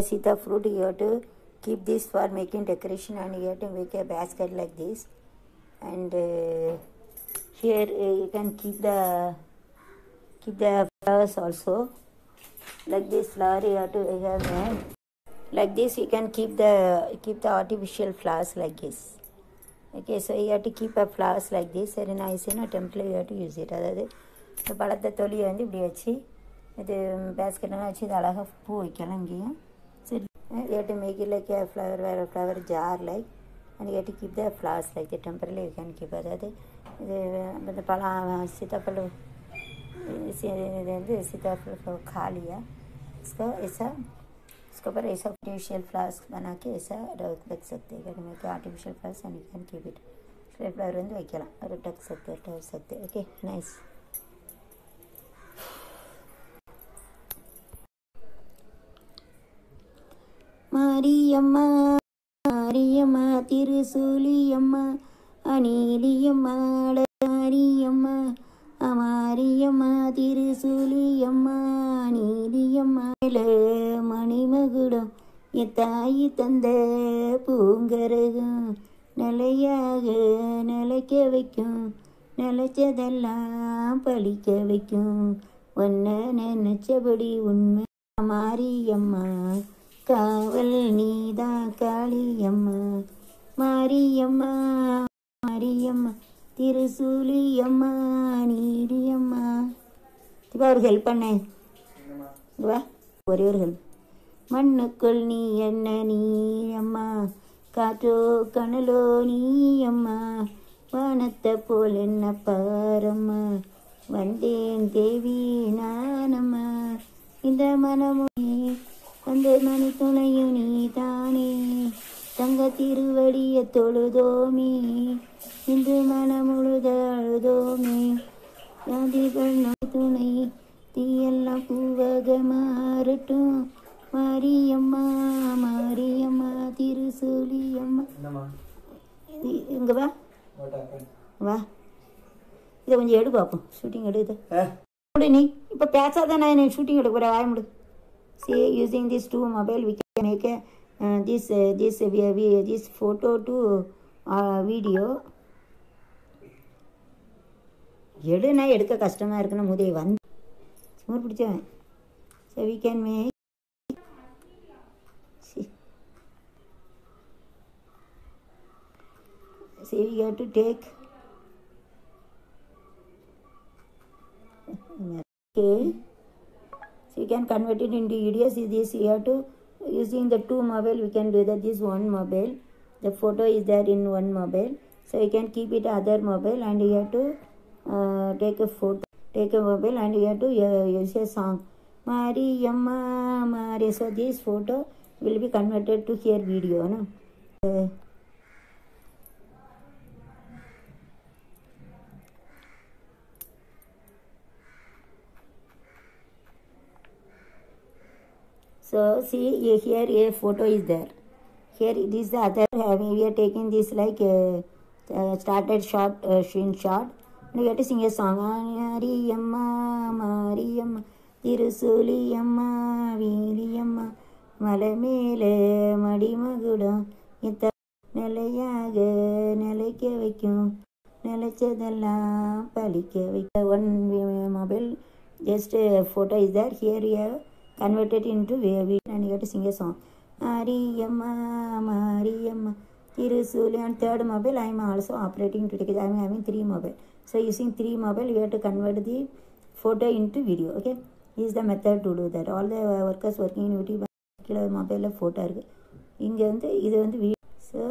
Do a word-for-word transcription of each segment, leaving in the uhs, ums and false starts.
Sita fruit, you have to keep this for making decoration, and you have to make a basket like this. And uh, here uh, you can keep the keep the flowers also. Like this flower you have to have uh, like this. You can keep the keep the artificial flowers like this. Okay, so you have to keep a flowers like this. Very nice, you know, temple you have to use it. அதாவது இந்த பழத்தை தொலியை வந்து இப்படி வச்சு இது பேஸ்கெட்டெல்லாம் வச்சு இது அழகாக பூ வைக்கலாம் இங்கேயும். சரி, you have to make it like a flower, a flower jar like, and you have to keep the flowers like the temporarily you can keep. அதாவது இது இந்த பழம் சீத்தாப்பழம் இது வந்து सीताफल खा लिया, इसको ऐसा इसके ऊपर ऐसा आर्टिफिशियल फ्लावर्स बना के ऐसा रख सकते हैं. घर में के artificial flowers and you can keep it flower வந்து வைக்கலாம், ஒரு டக் सकते टक सकते. Okay, nice. மாரியம்மா மாரியம்மா திருசூலியம்மா அநீலியம்மா மாரியம்மா மாரியம்மா திருசூலியம்மா நீலியம்மா மணிமகுடம் என் தாயி தந்த பூங்கரகம் நிலையாக நிலைக்க வைக்கும், நிலைச்சதெல்லாம் பழிக்க வைக்கும், ஒன்ன நினைச்சபடி உண்மை. மாரியம்மா காவல் நீதான் காளியம்மா, மாரியம்மா மாரியம்மா திருசூலியம்மா நீலியம்மா. இப்போ ஒரு ஹெல்ப் பண்ணேன், வா ஒரே ஒரு ஹெல்ப். மண்ணுக்குள் நீ என்ன நீ அம்மா, காற்றோ கனலோ நீ அம்மா, வானத்தை போல் என்ன பாரம்மா, வந்தேன் தேவி நானம்மா, இந்த மனமொழி அந்த மணி துணையும் நீ தானே, தங்க திருவடிய தொழுதோமே, இன்று மனமுழுத அழுதோமே, யாதிகள் நோய் துணை தீயெல்லாம் பூவக மாறட்டும், மாரியம்மா மாரியம்மா திருசூலியம்மா. இங்கே வா வா, இதை கொஞ்சம் எடு பார்ப்போம், ஷூட்டிங் எடு. இதை நீ இப்போ பேசாதான் நான் எனக்கு ஷூட்டிங் எடுக்க போகிறேன், வாய முடு. See, using this two mobile we can make a uh, this uh, this uh, we, we, this photo to uh, video. எடுனா எடுக்க கஷ்டமாக இருக்குன்னு முதே வந்து சும்மா பிடிச்சவன். So we can make. See, see we have to take. Okay. So you can convert it into video. See this, you have to using the two mobile we can do that. This one mobile, the photo is there in one mobile, so you can keep it other mobile, and you have to uh, take a photo, take a mobile, and you have to uh, use a song Mariyamma Mari. So this photo will be converted to here video, no? Uh, So see here a photo is there. Here it is the other having we are taking this like uh, uh, started shot uh, screenshot. And we have to sing a song. Mariyamma Mariyamma Tirusuliyamma Veeliyamma Malamele Madimagudam Ita Nelayaga Nelaike Vaikum Nelachadala Palike Vika. One mobile just a photo is there. Here we have converted into video, and you have to sing a song. Mariyamma Mariyamma Tirusuli. And third mobile I am also operating to take it. I am having three mobile. So using three mobile you have to convert the photo into video. Okay, this is the method to do that. All the workers working in YouTube mobile photo இருக்கு. இங்க வந்து இது வந்து video. So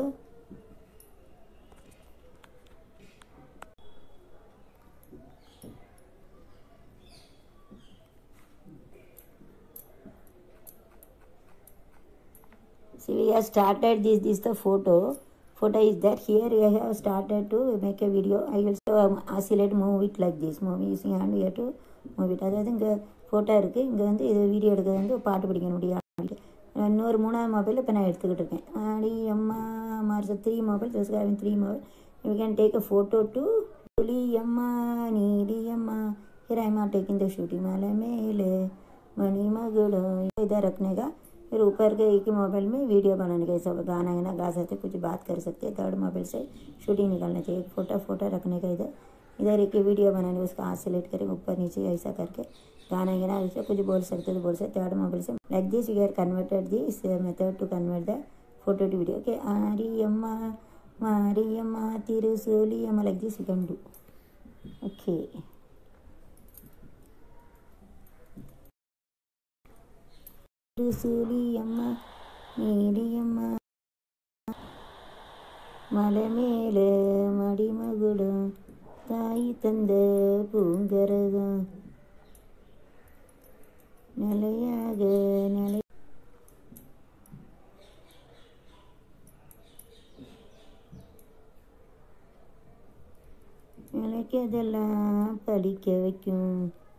see we have started this this the photo photo is there. Here we have started to make a video. I will so um, oscillate move it like this, move using hand we have to move it. அதாவது இங்கே photo இருக்குது, இங்கே வந்து இது video எடுக்கிறது வந்து பாட்டு படிக்க முடியாது. இன்னொரு மூணாவது மொபைல் இப்போ நான் எடுத்துக்கிட்டு இருக்கேன். அடி அம்மா மார்ஸ் three mobile just having three mobile. You can take a photo to புலி அம்மா நீலி அம்மா. फिर I am taking the shooting माला मेले मणि मगड़ो इधर रखने का फिर ऊपर के एक ही मोबाइल में वीडियो बनाने के सब गाना गाना गा सकते, कुछ बात कर सकते हैं। थर्ड मोबाइल से शूटिंग निकालना चाहिए। एक फोटो फोटो रखने का इधर इधर एक वीडियो बनाने, उसका हाथ सेलेक्ट करें ऊपर नीचे ऐसा करके गाना गाना उससे कुछ बोल सकते तो बोल सकते। थर्ड मोबाइल से like this we are converted this method to convert the photo to video. Okay, Ariyamma, Mariyamma, Tirusuliyamma, like this you can do. Okay. Tirusuliyamma, Mariyamma, மலை மேலே மடிமகுடம் தாய் தந்த பூங்கரகம் நிலையாக நிலை நினைக்கதெல்லாம் படிக்க வைக்கும்.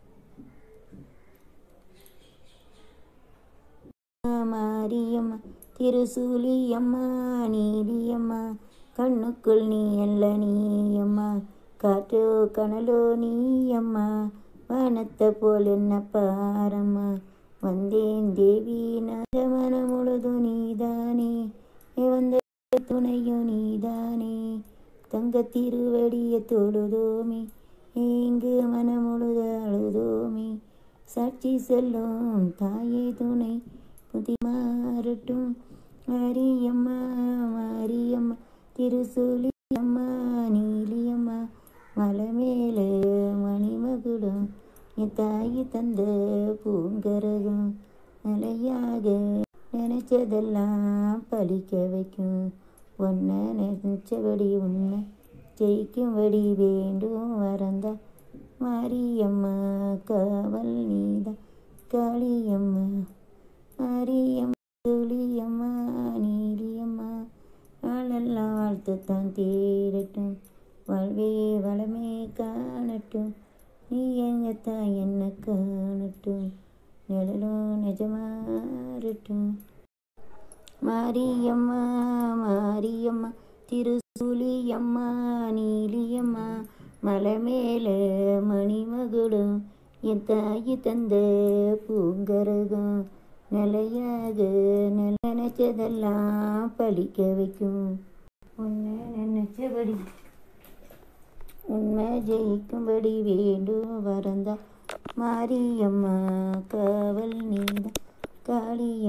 மாரியம்மா திருசூலியம்மா நீலியம்மா கண்ணுக்குள் நீ அல்ல நீயம்மா காற்றோ கனலோ நீயம்மா வானத்தை போல் என்ன பாரம்மா வந்தேன் தேவி நகமன முழுதும் நீதானே வந்த துணையும் நீதானே தங்க திருவடிய தொழுதோமே எங்கு மனமுழுத அழுதோமே சாட்சி செல்லும் தாயே துணை புதி மாறட்டும். மாரியம்மா மாரியம்மா திருசூலியம்மா நீலியம்மா மலை மேலே மணிமகுடம் என் தாய் தந்த பூங்கரகம் நிலையாக நினைச்சதெல்லாம் பழிக்க வைக்கும். ஒன்ன நினைச்சபடி உன்னை ஜெயிக்கும்படி வேண்டும் வரந்தா மாரியம்மா காவல் நீதான் காளியம்மா மாரியம்மா துளியம்மா நீலியம்மா நாளெல்லாம் வாழ்த்துத்தான் தேடட்டும் வாழ்வே வளமே காணட்டும் நீ எங்கத்தான் என்ன காணட்டும் நிழலும் நிஜமாறட்டும். மாரியம்மா மாரியம்மா திருசூலியம்மா நீலியம்மா மலை மேலே மணிமகுடம் என் தாய் தந்த பூங்கரகம் நிலையாக நினைச்சதெல்லாம் பழிக்க வைக்கும். உன்னை நினைச்சபடி உண்மை ஜெயிக்கும்படி வேண்டும் வரந்தா மாரியம்மா காவல் நீதான் காளியம்மா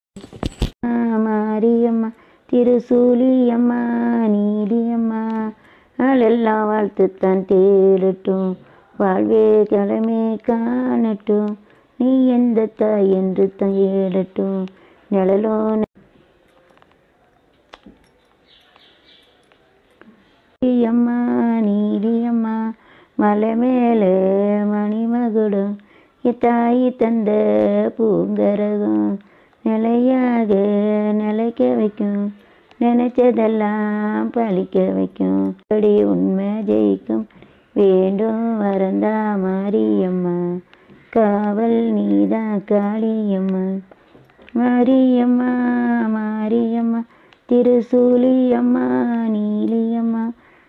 மாரியம்மா திருசூலியம்மா நீலியம்மா நாளெல்லாம் வாழ்த்துத்தான் தேடட்டும் வாழ்வே கிழமை காணட்டும் நீ எந்த தாய் என்று தேடட்டும் நிழலோ அம்மா நீலியம்மா மலை மேலே மணிமகுடம் என் தாய் தந்த பூங்கரகம் நிலையாக நிலைக்க வைக்கும் நினைச்சதெல்லாம் பழிக்க வைக்கும். அப்படி உண்மை ஜெயிக்கும் வேண்டும் வரந்தா மாரியம்மா காவல் நீதான் காளியம்மா மாரியம்மா மாரியம்மா திருசூலியம்மா நீலியம்மா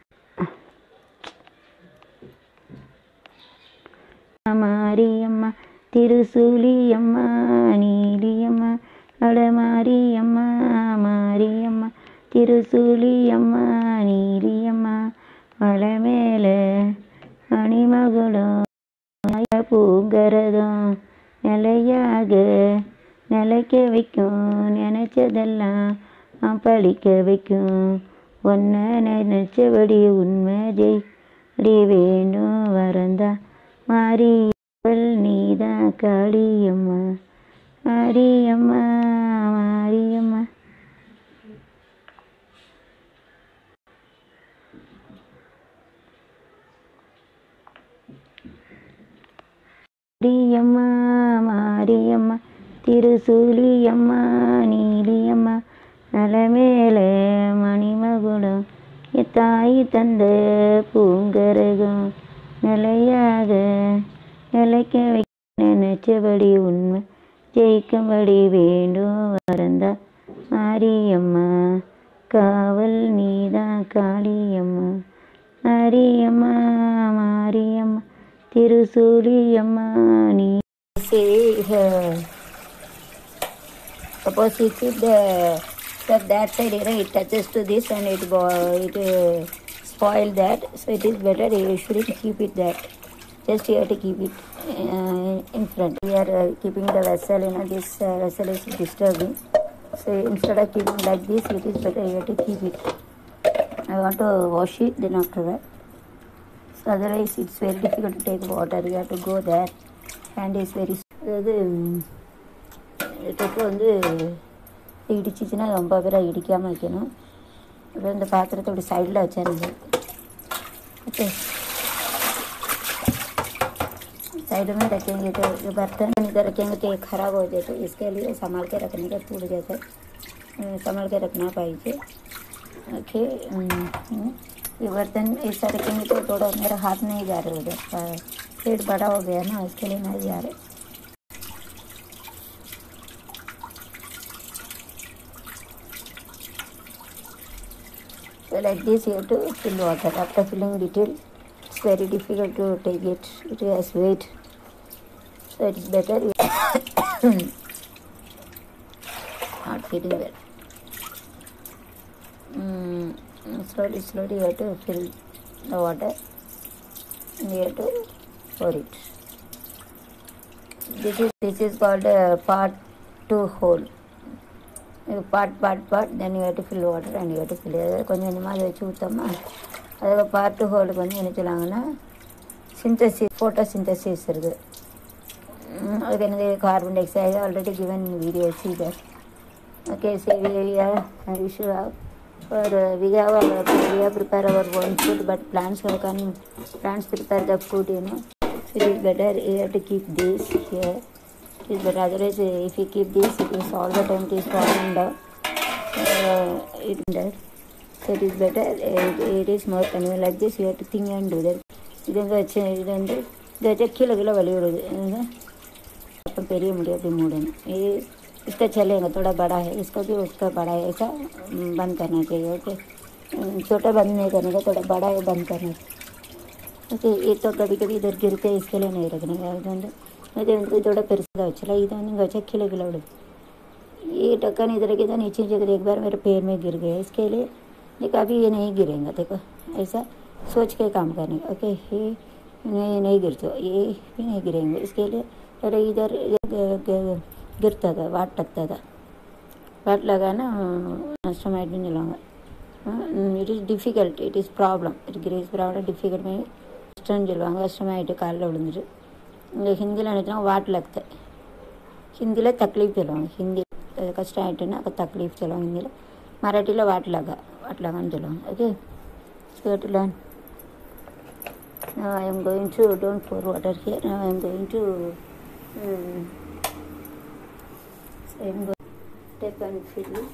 மாரியம்மா திருசூலியம்மா நீலியம்மா அட மாரியம்மா மாரியம்மா திருசூலியம்மா நீலியம்மா மலை மேலே மணிமகுடம் பூங்கரகம் நிலையாக நிலைக்க வைக்கும் நினைச்சதெல்லாம் பழிக்க வைக்கும். ஒன்றை நினைச்சபடி உண்மை ஜெயிடி வேண்டும் வரந்தா மாரியவள் நீதான் காளியம்மா மாரியம்மா மாரியம்மா மாரியம்மா மாரியம்மா திருசூலியம்மா நீலியம்மா மலை மேலே மணிமகுடம் என் தாய் தந்த பூங்கரகம் நிலையாக நிலைக்க வைக்க நினைச்சபடி உண்மை ஜெயிக்கும்படி வேண்டும் வரந்தா மாரியம்மா காவல் நீதான் காளியம்மா மாரியம்மா மாரியம்மா திருசூலியம்மா நீ சேக Suppose you keep the stuff that side, you know, it touches to this and it go, it uh, spoil that. So it is better you shouldn't keep it that. Just you have to keep it uh, in front. We are uh, keeping the vessel, you know, this uh, vessel is disturbing. So instead of keeping like this, it is better you have to keep it. I want to wash it, then after that. So otherwise it's very difficult to take water. You have to go there. Hand is very... அதாவது தொப்பு வந்து இடிச்சிச்சின்னா ரொம்ப பேராக இடிக்காமல் வைக்கணும். அப்புறம் இந்த பாத்திரத்தை அப்படி சைடில் வச்சிருங்க. ओके साइड में रखेंगे तो जो बर्तन इधर रखेंगे तो ये ख़राब हो जाए, तो इसके लिए संभाल के रखने का टूट जाता है, संभाल के रखना चाहिए. ओके ये बर्तन ऐसा रखेंगे तो थोड़ा मेरा हाथ नहीं जा रहा उधर, पेट बड़ा हो गया ना, इसके लिए नहीं जा रहे. So like this you have to fill water. After filling little, it's very difficult to take it. It has weight, so it is better not feeling well. Mm, slowly, slowly you have to fill the water. And you have to pour it. This is this is called a part two hole. Part part part then you have to fill water and you have to fill. அதாவது கொஞ்சம் கொஞ்சமாக அதை வச்சு ஊற்றோமா, அதாவது part two ஹோலுக்கு வந்து என்ன சொல்லுவாங்கன்னா synthesis, photo synthesis இருக்குது. அதுக்கு என்னது carbon dioxide already given video see that. Okay so we are we should have for uh, we have our, we have prepare our own food, but plants can plants prepare the food, you know. So it is better you have to keep this here. But otherwise if you keep this, it is all the time it is falling down. Uh, it does. So it is better, it, it is more convenient. Like this you have to think and do that. इधर अच्छे इधर इधर अच्छे खिला खिला वाली उड़ गई अपन पेरी मुड़े भी मुड़े ना, ये इसका चलेगा, थोड़ा बड़ा है, इसका भी उसका बड़ा है, ऐसा बंद करना चाहिए. ओके छोटा बंद नहीं करने का, थोड़ा बड़ा है बंद करना चाहिए. ओके ये तो कभी कभी इधर गिरते, इसके लिए नहीं रखने का. इधर अरे उनको थोड़ा पेरसा वचला इधर नहीं गचा खिला खिला उड़. ये ढक्कन इधर के इधर नीचे जगह एक बार मेरे पैर में गिर गया, इसके लिए देखो अभी ये नहीं गिरेगा. देखो ऐसा सोच के काम करने का. ओके ये नहीं नहीं गिरते, ये भी नहीं गिरेंगे. इसके लिए अरे इधर गिरता था, वाट लगता था, वाट लगा ना नष्टमाइट भी नहीं लूँगा. It is difficult, it is problem, it grace problem difficult में नष्टम சொல்லுவாங்க. கஷ்டமாயிட்டு காலில் விழுந்துட்டு. இங்கே ஹிந்தியில் நினைச்சோன்னா வாட் लगता है, ஹிந்தியில் தக்லீஃப் சொல்லுவாங்க. ஹிந்தி கஷ்டம் ஆகிட்டுன்னா தக்லீஃப் சொல்லுவாங்க ஹிந்தியில். மராட்டியில் வாட் லகா, வாட் லகான்னு சொல்லுவாங்க. Okay so to learn. Now I am going to, don't pour water here, now I am going to um, so I am going to take and fill it.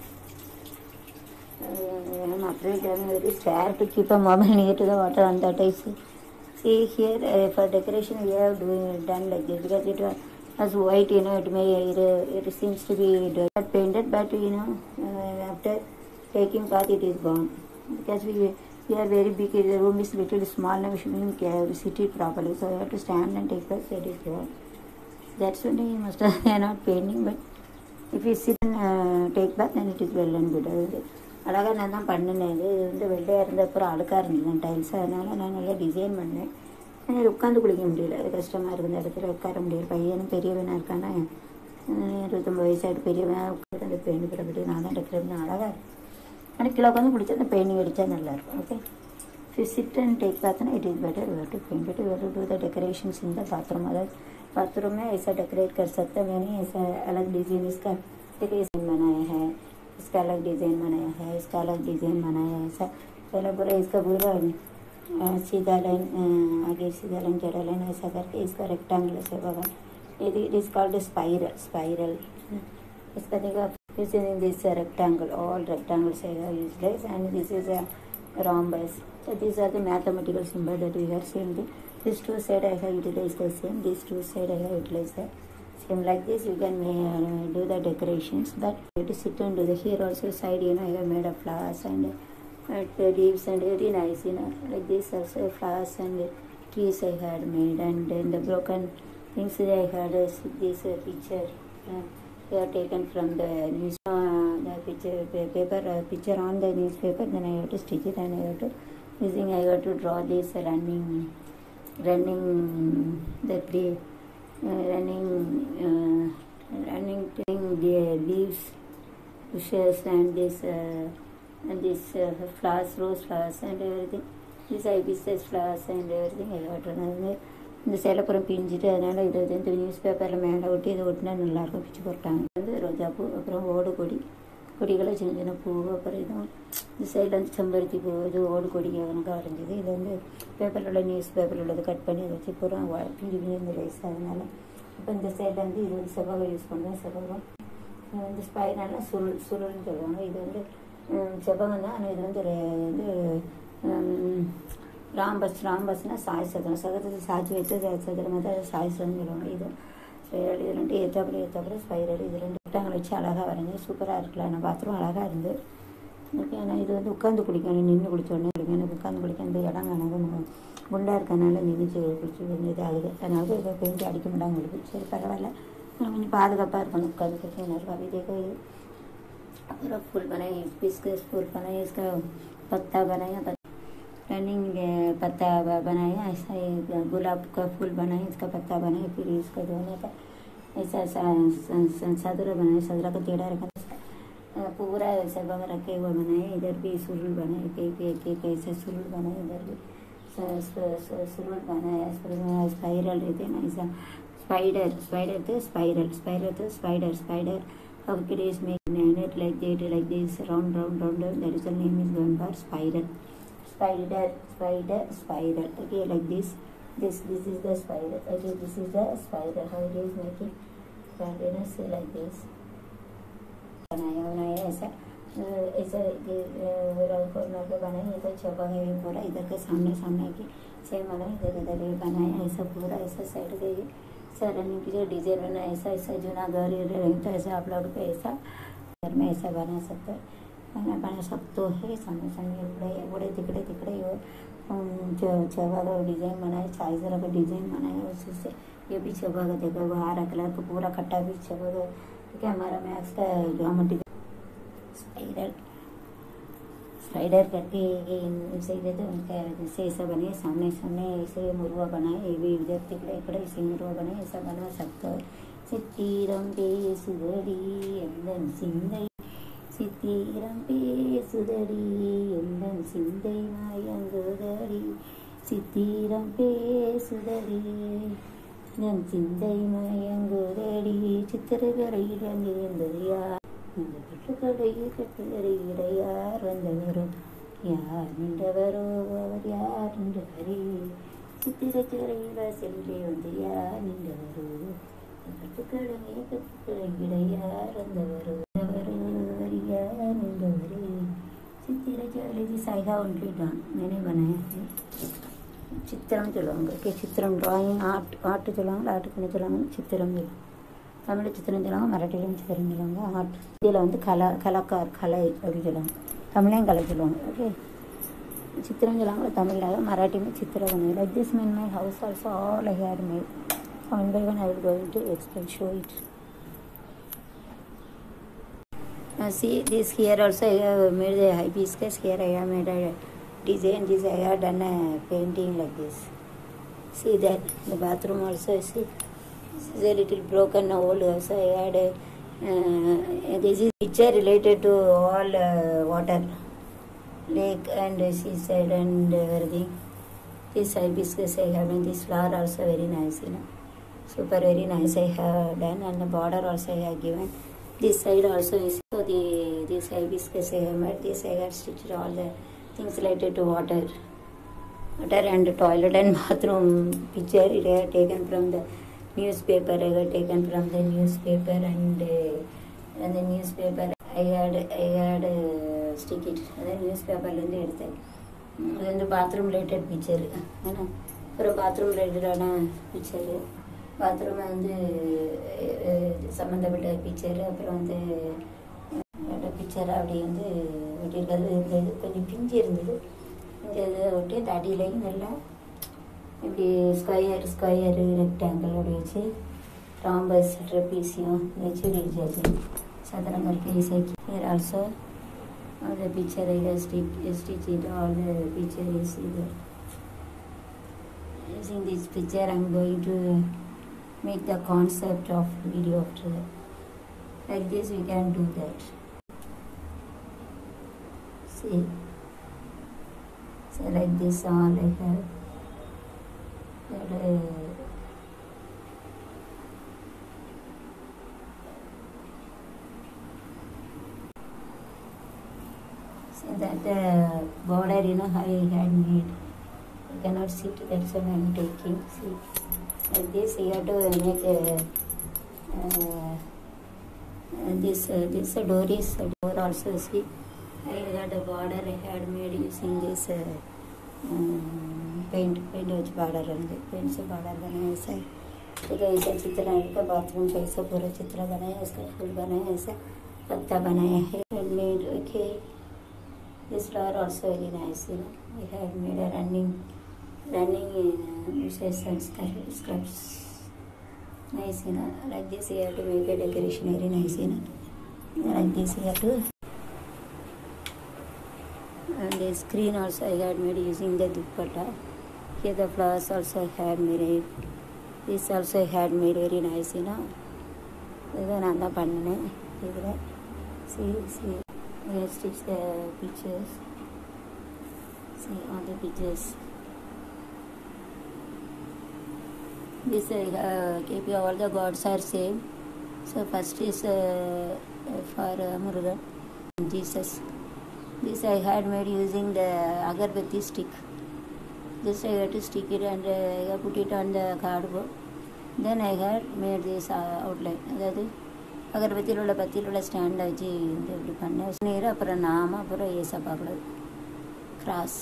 uh, I am afraid I am very scared to keep a mobile near to the water, on that I see. See here uh, for decoration we have doing done like this, because it was white, you know, it may it, it seems to be not painted, but you know uh, after taking bath it is gone, because we we are very big, the room is little small, and we shouldn't uh, sit it properly, so we have to stand and take bath, so it is gone. That's when you must have, they are not painting, but if you sit and uh, take bath then it is well and good. அழகாக நான் தான் பண்ணினேன். இது வந்து வெள்ளையாக இருந்த அப்புறம் அழுக்காக இருந்தது டைல்ஸ், அதனால் நான் நல்லா டிசைன் பண்ணேன். எனக்கு உட்காந்து குளிக்க முடியல, அது கஷ்டமாக இருக்குது, இந்த இடத்துல உட்கார முடியல. பையனும் பெரியவனாக இருக்கானா, இருபத்தொம்பது வயசாகிட்டு பெரியவன் உட்காந்து அந்த பெயிண்ட் கிடக்கிட்டு நான் தான் டெக்கரேட் பண்ண அழகாக இருக்கும். ஆனால் கீழே உட்காந்து குளிச்சா அந்த பெயிண்டிங் அடித்தா நல்லாயிருக்கும். Okay if you sit and take bath na, it is better. You have to paint it, you have to do the decorations in the bathroom. अगर बाथरूम में ऐसा डेकोरेट कर सकते हैं. मैंने ऐसा अलग डिज़ाइन इसका डिज़ाइन बनाया है, इसका अलग डिज़ाइन बनाया है, इसका अलग डिज़ाइन बनाया है. ऐसा पहले पूरा इसका पूरा सीधा लाइन, आगे सीधा लाइन, चढ़ा लाइन, ऐसा करके इसका रेक्टेंगल से बगा. It is called spiral, spiral. इसका देखो this is in this rectangle, all rectangles I have used this, and this is a rhombus. So these are the mathematical symbols that we are seeing. These two side I have utilized the same, these two side I have utilized the same. Like this you can uh, do the decorations, but you have to sit and do the, here also side, you know, I have made of flowers and uh, the leaves, and very nice, you know, like this also flowers and trees I had made, and then the broken things I had uh, this uh, picture. Uh, They are taken from the news, uh, the picture, paper, uh, picture on the newspaper. Then I have to stitch it, and I have to using I have to draw this running, running the play, uh, running, uh, running thing, the leaves, bushes, and this, uh, and this uh, flowers, rose flowers, and everything. This hibiscus flowers and everything I have to know. இந்த சேலப்புறம் பிஞ்சிட்டு அதனால் இதை வந்து இந்த news பேப்பரில் மேலே ஒட்டி இதை ஒட்டினா நல்லாயிருக்கும் பிச்சு போட்டாங்க. வந்து ரோஜாப்பூ, அப்புறம் ஓடு கொடி, கொடிகளை சின்ன சின்ன பூ, அப்புறம் இதுவும் இந்த சைடில் வந்து செம்பருத்தி பூ, இது ஓடு கொடி எனக்கு வரைஞ்சிது. இது வந்து பேப்பரில் உள்ள நியூஸ் பேப்பரில் உள்ளது கட் பண்ணி அதை வச்சு பூரா பிஞ்சு பிஞ்சு இந்த ரைஸ். அதனால் இப்போ இந்த சைடில் வந்து இது வந்து செவ்வகம் யூஸ் பண்ணுவேன். செவ்வகம் வந்து ஸ்பைரல்னா சுருள் சுருள்னு சொல்லுவாங்க. இது வந்து செவ்வகம் தான். ஆனால் இது வந்து வந்து ராம்பஸ், ராம்பஸ்னால் சாய் சதுரம், சதுரத்தை சாய்ச்சி வச்சு சதுரம் வந்து அதை சாய் சதுரம் சொல்லுவாங்க. இது ஸ்பைரல், இது ரெண்டு ஏற்றாப்புல ஏற்றாப்புல ஸ்பைரல். இது ரெண்டு விட்டாங்களை வச்சு அழகாக வரைஞ்சி சூப்பராக இருக்குல்ல. நான் பாத்ரூம் அழகாக இருந்து ஓகே. ஆனால் இது வந்து உட்காந்து குளிக்கணும், நின்று குளிச்சோடனே குளிக்கணும். எனக்கு உட்காந்து குளிக்க இந்த இடம் காணாது, குண்டாக இருக்கனால நின்று குளிச்சு கொஞ்சம் இதாகுது. அதனால தான் இதை பெயிண்ட் அடிக்க முடியாது உங்களுக்கு. சரி பரவாயில்ல, கொஞ்சம் பாதுகாப்பாக இருக்கணும் உட்காந்து குளிச்சு நல்லா देखो। पूरा फूल बनाए, इसके फूल बनाए, इसका पत्ता बनाया, रनिंग पत्ता बनाया, ऐसा ही गुलाब का फूल बनाए, इसका पत्ता बनाए, फिर इसका धोने का ऐसा सदरा बनाए, सदरा का टेढ़ा रखा पूरा ऐसा बगैर रखे हुए बनाए। इधर भी सुरुल बनाए, एक एक एक ऐसे सुरुल बनाए, इधर भी सुरुल बनाया। स्पाइरल रहते ना ऐसा, स्पाइडर स्पाइडर तो स्पाइरल स्पाइरल तो spider spider how it is make it like that, like this, round round round round. That is the name is given for spiral. Spider, spider, spiral. Okay, like this. This this is the spider. Okay, this is the spider. How it is making continuous like this. बनाया बनाया ऐसा ऐसा round corner पे बनाया। इधर छपा है पूरा, इधर के सामने सामने की सेम बनाया, इधर इधर बनाया ऐसा पूरा ऐसा साइड गई सर रनिंग की जो डिजाइन बना ऐसा ऐसा जो ना घर रहता है ऐसा आप लोग पे ऐसा घर में ऐसा बना सकते हैं, बना बना सकते है। सामने सामने बड़े बड़े तिकड़े तिकड़े जो छवा का डिज़ाइन बनाए, चाइजर का डिज़ाइन बनाया, उसी से ये भी छवा का देखो वो हरा कलर का पूरा कट्टा भी छवा का। ठीक है, हमारा मैथ्स का ज्योमेट्री स्पाइडर स्पाइडर करके इनसे इधर तो उनका जैसे ऐसा बने, सामने सामने ऐसे मुरुआ बनाए, ये भी इधर तिकड़े इकड़े ऐसे मुरुआ बनाए, ऐसा बना सकते हो। சித்திரம் பேசுதடி எந்தன் சிந்தை, சித்திரம் பேசுதடி எந்தன் சிந்தை மயங்குதடி, சித்திரம் பேசுதடி என் சிந்தை மயங்குதடி, சித்திரக்கரையில் இருந்தது யார், இந்த கட்டுக்கடையில் கட்டுக்கரையில் யார் வந்தவரோ, யார் நின்றவரோ அவர் யார் நின்றவரே, சித்திரக்கரையில் சென்றே வந்து யார் நின்றவரோ, கட்டுக்கடையே கட்டுக்கடையில் யார் வந்தவரோ வந்தவரோ அவர் யார் நின்றவரே, சித்திரக்கரை साइगा ओनली डॉन मैंने बनाया है। चित्रम चलाऊंगा कि चित्रम ड्राइंग आर्ट आर्ट चलाऊंगा, आर्ट பண்ணி चलाऊंगा, चित्रम தமிழ் சித்திரம் சொல்லுவாங்க, மராட்டிலையும் சித்திரம் சொல்லுவாங்க, ஆர்ட் இதில் வந்து கலா கலாக்கார் கலை அப்படின்னு சொல்லுவாங்க, தமிழையும் கலை சொல்லுவாங்க। ஓகே, சித்திரம் சொல்லுவாங்க தமிழில், மராட்டியுமே சித்திரம் பண்ணுவாங்க। Like this mean my house also all I had made one by one I will going to explain show it. See this here also I have made a hibiscus, here I have made a design, this I have done a painting like this। See that the bathroom also, see this is a little broken old also I had a, uh, this is picture related to all uh, water, lake and seaside and everything। This hibiscus I have done, this flower also very nice, you know, super very nice I have done, and the border also I have given। This side also is so the this hibiscus I have made, this I have stitched all the things related to water, water and toilet and bathroom picture. It I have taken from the newspaper. I have taken from the newspaper and uh, and the newspaper I had I had uh, stick it. The newspaper lende edutha. Then the bathroom related picture. है ना, पूरा bathroom related आना picture. Bathroom வந்து சம்மந்தப்பட்ட picture, அப்புறம் வந்து picture அப்படி வந்து ஒட்டியிருக்கிறது இருந்தது, கொஞ்சம் பிஞ்சு இருந்தது, இந்த இதை ஒட்டி இந்த அடியிலையும் நல்லா இப்படி ஸ்கொயர் ஸ்கொயரு ரெக்டாங்கிள் அப்படி வச்சு rhombus, trapezium, naturally judging, southern case. Here also all the picture I have stitched it, all the picture is there. Using this picture I am going to make the concept of video after that. Like this we can do that. See, so like this all I have. That, uh, see that uh, border, you know, I had made. You cannot see it, that's what I am taking. See, like this you have to make a. Uh, And this uh, this uh, door is uh, door also. See, I got a border I had made using this uh, um, paint paint which border and paint से border बनाया ऐसा. ठीक है, ऐसा चित्र है का bathroom का ऐसा पूरा चित्र बनाया, इसका फूल बनाया, ऐसा पत्ता बनाया है. Made okay. This flower also very nice. You know, I have made a running running in uh, scrubs. Nice, you know, like this you have to make a decoration very nice, you know, like this you have to. And the screen also I had made using the dupatta. Here the flowers also I have made. This also I had made very nice, you know. Even on the panne, see, see, we have stitched the pictures. See all the pictures. This uh, K P all the gods are same. So first is uh, for uh, Murugan, Jesus. This I had made using the agarbatti stick. This I had to stick it and uh, I put it on the cardboard. Then I had made this uh, outline. That is agarbatti ulla patti ulla stand achi ipdi panna. Neera apra naama apra esa pakadu cross.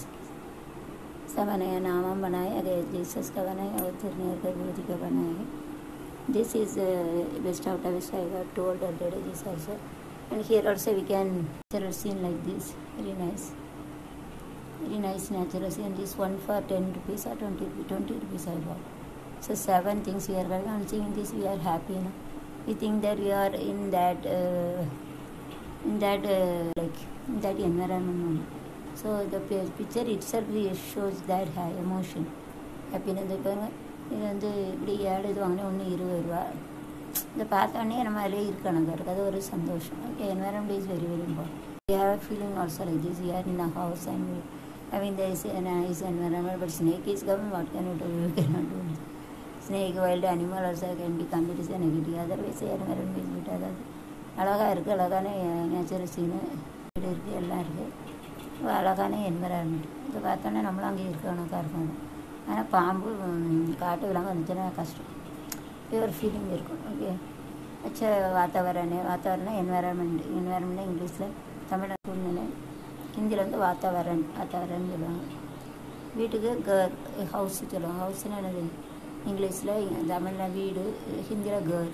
सब बनाया, नाम बनाए, अगर Jesus का बनाया और फिर नेर का विरोधी का बनाया है. This is uh, best out of which I got told already this also. And here also we can natural scene like this. Very nice. Very nice natural scene. This one for ten rupees or twenty, twenty rupees I bought. So seven things we are going on. Seeing this we are happy. You know? We think that we are in that, uh, in that uh, like in that environment. So the picture itself shows that high emotion, happiness. இது வந்து இப்படி ஏழு இது வாங்கினா ஒன்று இருபது ரூபா. இதை பார்த்தோன்னே நம்ம அதிலே இருக்கணும், அது ஒரு சந்தோஷம். Okay, environment is very very important. We have a feeling also like this. We are in a house and we having this a nice environment, but snake is coming. What can you do? You cannot do it. Snake, wild animal also can be considered as a negative. Otherwise, environment is better. அழகாக இருக்குது, அழகான natural Seenu வீடு இருக்குது, எல்லாம் இருக்குது. அழகான environment. இதை பார்த்தோன்னா நம்மளும் அங்கே இருக்கணுக்கா இருக்கணும். ஆனால் பாம்பு காட்டு விலங்கு வந்துச்சுன்னா கஷ்டம். இது ஒரு ஃபீலிங் இருக்கும். ஓகே, அச்சா வாத்தாவரணே வாத்தாவரணம் என்விரான்மெண்ட். என்விரான்மெண்ட்னா இங்கிலீஷில், தமிழ் சூழ்நிலை, ஹிந்தியில் வந்து வாத்தாவரன் வாத்தாவரன் சொல்லுவாங்க. வீட்டுக்கு கேர் ஹவுஸ் சொல்லுவாங்க. ஹவுஸ்னால் என்னது இங்கிலீஷில், தமிழில் வீடு, ஹிந்தியில் கேர்.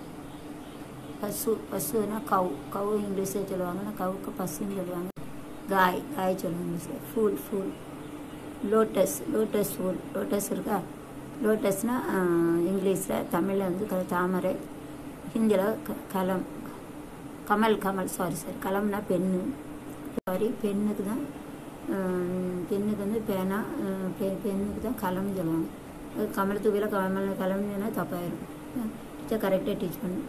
பசு பசுன்னா கவு கவு இங்கிலீஷில் சொல்லுவாங்கன்னா கவுக்கு பசுன்னு சொல்லுவாங்க. गाय गाय சொல்லுவாங்க. फूल फूल லோட்டஸ் லோட்டஸ் ஃபூல் லோட்டஸ் இருக்கா. லோட்டஸ்னா இங்கிலீஷில், தமிழில் வந்து தாமரை, ஹிந்தியில் கலம் கமல் கமல் சாரி சாரி கலம்னா பெண்ணு. சாரி பெண்ணுக்கு தான் பெண்ணுக்கு வந்து பேனா, பெ பெண்ணுக்கு தான் கலம்னு சொல்லுவாங்க. அது கமல் தூவியில் கமல் கலம்னா தப்பாயிரும். டீச்சர் கரெக்டாக டீச் பண்ணு.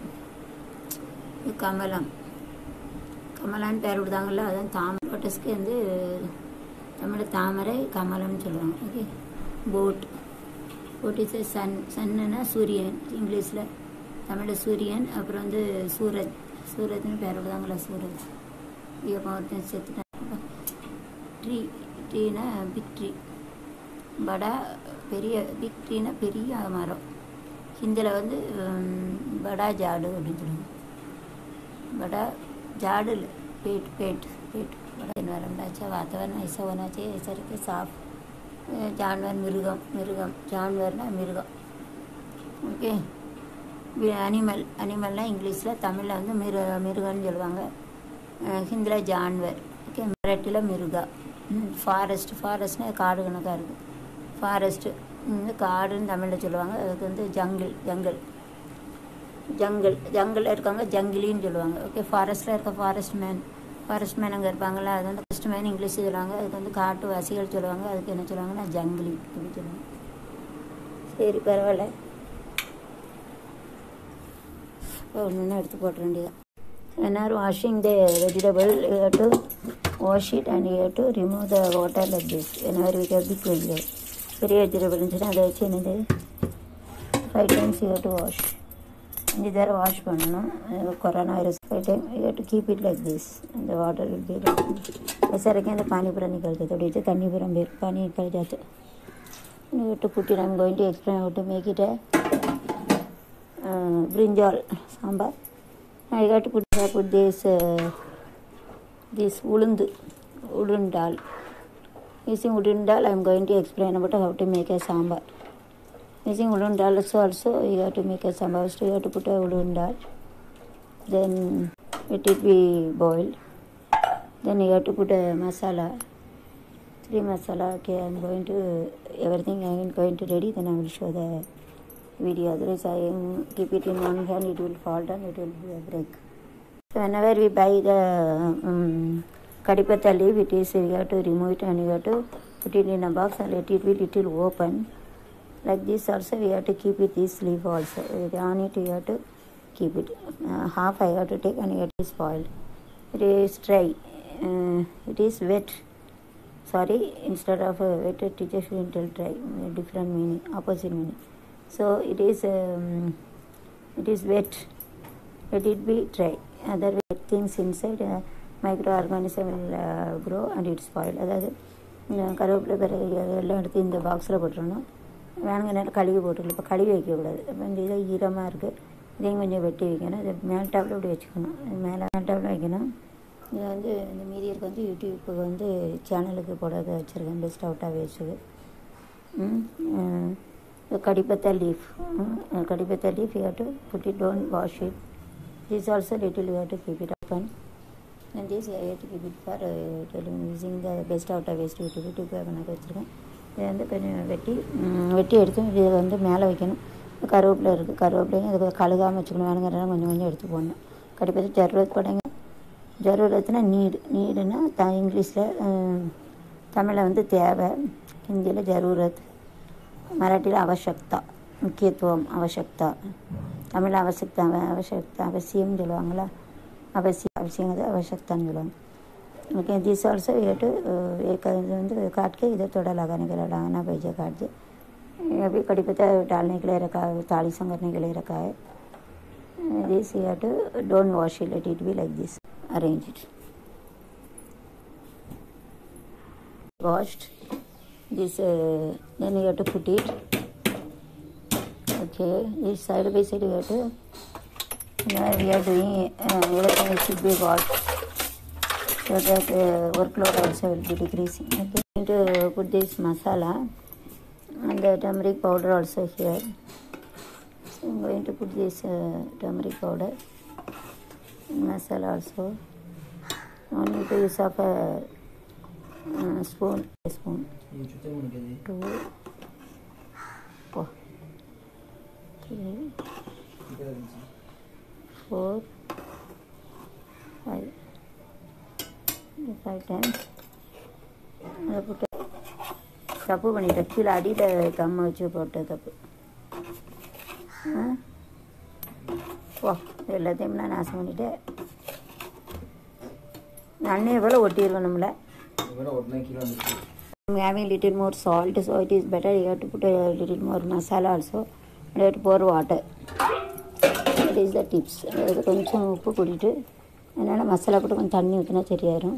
கமலம் கமலான்னு பேர் விடுதாங்கல்ல, அதான் தாமரை. லோட்டஸ்க்கு வந்து தமிழில் தாமரை, கமலம்னு சொல்லுவாங்க. Okay, boat boat is sun. சன்னுன்னா சூரியன் இங்கிலீஷில், தமிழில் சூரியன். அப்புறம் வந்து சூரஜ் சூரஜ்னு பேர் விடுதாங்களா, சூரஜ். இப்போ ஒருத்தன் செத்துட்டாங்க. ட்ரீ ட்ரீனா பிக் ட்ரீ. படா பெரிய, பிக் ட்ரீனா பெரிய மரம். ஹிந்தியில் வந்து படா ஜாடு அப்படின்னு சொல்லுவாங்க. बड़ा झाड़ पेट पेट पेट बड़ा एनवायरमेंट अच्छा, वातावरण ऐसा होना चाहिए, ऐसा रखे साफ. जानवर मिर्गम मिर्गम जानवर ना मिर्गम. ओके, அனிமல் அனிமல்னா இங்கிலீஷில், தமிழில் வந்து மிரு மிருகன்னு சொல்லுவாங்க, ஹிந்தியில் ஜான்வர். ஓகே, மராட்டியில் மிருகா. ஃபாரஸ்ட் ஃபாரஸ்ட்னா காடு கணக்காக இருக்குது. ஃபாரஸ்ட்டு வந்து காடுன்னு தமிழில் சொல்லுவாங்க. அதுக்கு வந்து ஜங்கிள் ஜங்கல் ஜங்கிள் ஜங்கிளில் இருக்காங்க ஜங்கிலின்னு சொல்லுவாங்க. ஓகே, ஃபாரஸ்ட்டில் இருக்க ஃபாரஸ்ட் மேன் ஃபாரஸ்ட் மேன் அங்கே இருப்பாங்களா, அது வந்து ஃபாரஸ்ட் மேன் இங்கிலீஷ் சொல்லுவாங்க. அதுக்கு வந்து காட்டு வாசிகள் சொல்லுவாங்க. அதுக்கு என்ன சொல்லுவாங்கன்னா ஜங்கிலி அப்படின்னு சொல்லுவாங்க. சரி, பரவாயில்ல, ஒன்று எடுத்து போட்ட வேண்டியதான். whenever washing the vegetable, you have to wash it and you have to remove the water like this. whenever we get big vegetable, பெரிய வெஜிடபிள் இருந்துச்சுன்னா அதை வச்சு என்னது five times you have to wash. அஞ்சு தடவை வாஷ் பண்ணணும். Corona virus five time you have to keep it like this. அந்த water will be சரக்கு அந்த பானி பூரா நிக்கழிச்சு அப்படி வச்சு தண்ணி பூரா பேர் பானி கழிச்சாச்சு. You have to put it. I'm going to explain how to make it a brinjal sambar. I got to put, I put this uh, this ulund ulund dal. Using ulund dal, I am going to explain about how to make a sambar. Using ulund dal also, also you have to make a sambar. So you have to put a ulund dal. Then let it be boiled. Then you have to put a masala. Three masala. Okay, I am going to everything. I am going to ready. Then I will show the video. Otherwise I keep it in one hand, it will fall down, it will break. So whenever we buy the um, kadipatha leaf, it is you have to remove it and you have to put it in a box and let it be little open. Like this also we have to keep it this leaf also. On it you have to keep it. Uh, half I have to take and it is spoiled. It is dry. Uh, it is wet. Sorry, instead of uh, wet, teacher should tell dry. Different meaning, opposite meaning. So it is um, it is wet. Let it be dry. Other wet things inside, uh, microorganism will uh, grow and it spoil. அதாவது கருவேப்பிலை பிறகு எல்லாம் எடுத்து இந்த பாக்ஸில் போட்டுருணும். வேணுங்க நேரம் கழுவி போட்டுக்கலாம். இப்போ கழுவி வைக்கக்கூடாது. இப்போ இந்த இதை ஈரமாக இருக்குது, இதையும் கொஞ்சம் வெட்டி வைக்கணும். இது மேல் டாப்பில் இப்படி வச்சுக்கணும். மேலே மேல் டாப்பில் வைக்கணும். இது வந்து இந்த மீதி இருக்க வந்து யூடியூப்புக்கு வந்து சேனலுக்கு போட வச்சுருக்கேன். பெஸ்ட் அவுட்டாக வச்சுது. The kadipatha leaf, uh, kadipatha leaf you have to put it, don't wash it. This also little you have to keep it open. And this I have to keep it for uh, using the best out of waste to to பண்ண வச்சுருக்கேன். இது வந்து கொஞ்சம் வெட்டி வெட்டி எடுத்து இதை வந்து மேலே வைக்கணும். கருவேப்பிலை இருக்குது, கருவேப்பிலையும் அதுக்கு கழுகாமல் வச்சுக்கணும். வேணுங்கிறதா கொஞ்சம் கொஞ்சம் எடுத்து போடணும். கடிப்பத்து ஜரூரத் படைங்க. ஜரூரத்துனா நீடு. நீடுன்னா த இங்கிலீஷில் தமிழில் வந்து தேவை, ஹிந்தியில் ஜரூரத், மராட்டியில் அவசக்தா, முக்கியத்துவம் அவசக்தா, தமிழ் அவசக்தா அவசக்தா அவசியம் சொல்லுவாங்களா, அவசியம் அவசியங்கிறது அவசக்தான்னு சொல்லுவாங்க. ओके, दिस ऑल्सो ये टू एक काट के इधर थोड़ा लगाने के लिए लगाना भेजा काट दे. अभी कड़ी पत्ता डालने के लिए रखा है, ताली संग करने के लिए रखा है. This you have to don't wash it, let it be like this, arrange it. Washed this, uh, then you have to put it. Okay, this side by side you have to. Now we are doing uh, everything should be washed so that uh, workload also will be decreasing. Okay, I'm going to put this masala and the turmeric powder also here. So I'm going to put this uh, turmeric powder and masala also. No need to use of a Uh, spoon, a spoon, two, four, three, four, five, five times. அதை போட்டு தப்பு பண்ணிட்டேன், கீழே அடியில் கம்மை வச்சு போட்ட தப்பு. ஓ, எல்லாத்தையும் நான் நாசம் பண்ணிட்டேன். அன்னைய போல் ஒட்டிடுவேன் நம்மளை. I'm having little more salt, so it is better you have to put a little more masala also. And you have to pour water. That is the tips. கொஞ்சம் உப்பு கூட்டிட்டு அதனால் மசாலா போட்டு கொஞ்சம் தண்ணி ஊற்றினா சரியாயிரும்.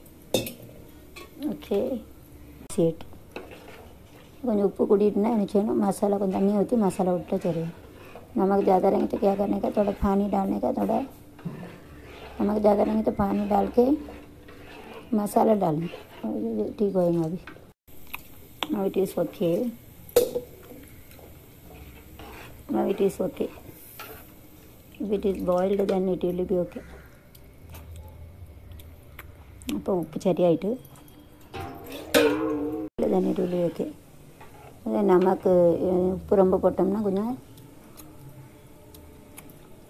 ஓகே, சேட் கொஞ்சம் உப்பு கூட்டிட்டுனா என்ன செய்யணும், मसाला கொஞ்சம் தண்ணி ஊற்றி मसाला விட்டா சரியாயிரும். नमक ज़्यादा रहेंगे तो क्या करने का, थोड़ा पानी डालने का, थोड़ा नमक ज़्यादा रहेंगे तो पानी डाल के मसाला डालना, ठीक होएगा. अभी now it is okay, now it is okay. If it is boiled then it will be okay. அப்போ உப்பு சரியாயிட்டு then it will be okay. நமக்கு உப்பு ரொம்ப போட்டோம்னா கொஞ்சம்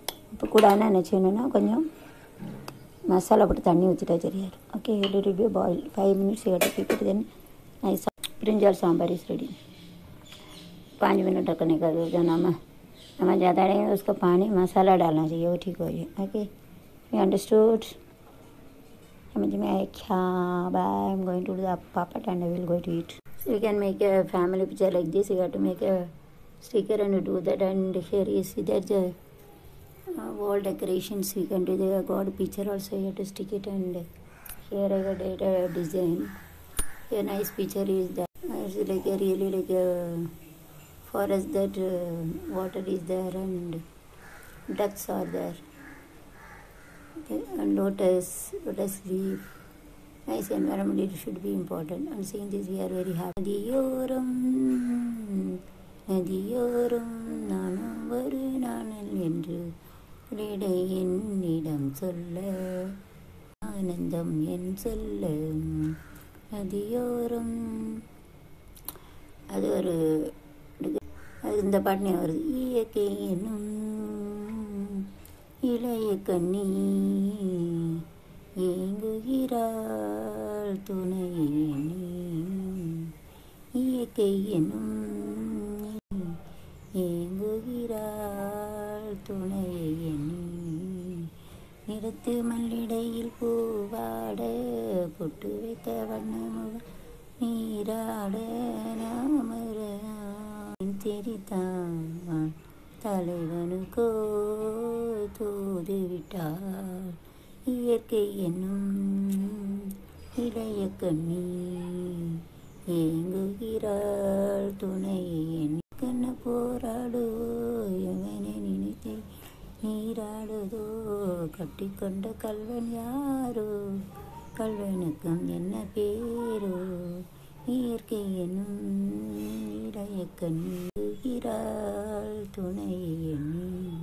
கூடாதுன்னா என்ன செய்யணும்னா கொஞ்சம் மசாலா போட்டு தண்ணி ஊற்றிட்டா சரியாரு. Okay, little be boil five minutes you have to keep it, then nice brinjal sambar is ready. पाँच मिनट रखने का जो नमक नमक ज़्यादा रहेगा उसका पानी मसाला डालना चाहिए, वो ठीक हो जाए. Okay, you understood? समझ में आया क्या? Bye. I'm going to do the papat and I will go to eat. So you can make a family picture like this. You have to make a sticker and you do that. And here you see that the uh, wall decorations. We can do the God picture also. You have to stick it, and here I got a design. A nice picture is that. It's like a really like a forest that uh, water is there and ducks are there. Okay, and lotus, lotus leaf. Nice environment, it should be important. And seeing this, we are very happy. Nadiyoram, nadiyoram, நானும் ஒரு நாணல் என்று விடை என்னிடம் சொல்ல ஆனந்தம் என் சொல்ல நதியோரம். அது ஒரு அது இந்த பாட்டுனே வருது. இயற்கை என்னும் இளைய கண்ணி ஏங்குகிறாள் துணையே நீ. இயற்கை என்னும் ஏங்குகிறாள் துணையே நீ. நிறத்து மல்லிடையில் பூவாட பொட்டு வைத்த வண்ணமுக நீராட நாமர தெரித்தான் தலைவனுக்கோ தூது விட்டாள். இயற்கை என்னும் இளைய கண்ணி ஏங்குகிறாள் துணையே நீ. கண்ண போராடோ எவனை நினைத்தே நீராடுதோ கட்டிக்கொண்ட கல்வன் யாரோ கல்வனுக்கும் என்ன பேரோ. இயற்கை என்னும் இளைய கண்ணி ஏங்குகிறாள் துணையே நீ.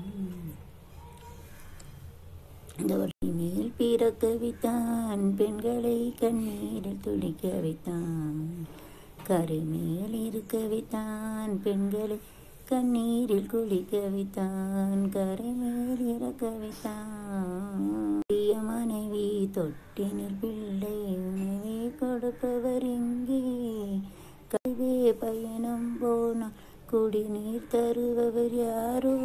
இந்த வழி மேல் பிறக்க வைத்தான் பெண்களை கண்ணீரில் துடிக்க வைத்தான். கரை மேல் இருக்க வைத்தான் பெண்களை கண்ணீரில் குளிக்க வைத்தான். கரை மேல் இறக்க வைத்தான். மனைவி தொட்டினில் பிள்ளை உணவே கொடுப்பவர் எங்கே. கல்வே பயணம் போனால் குடிநீர் தருபவர் யாரோ.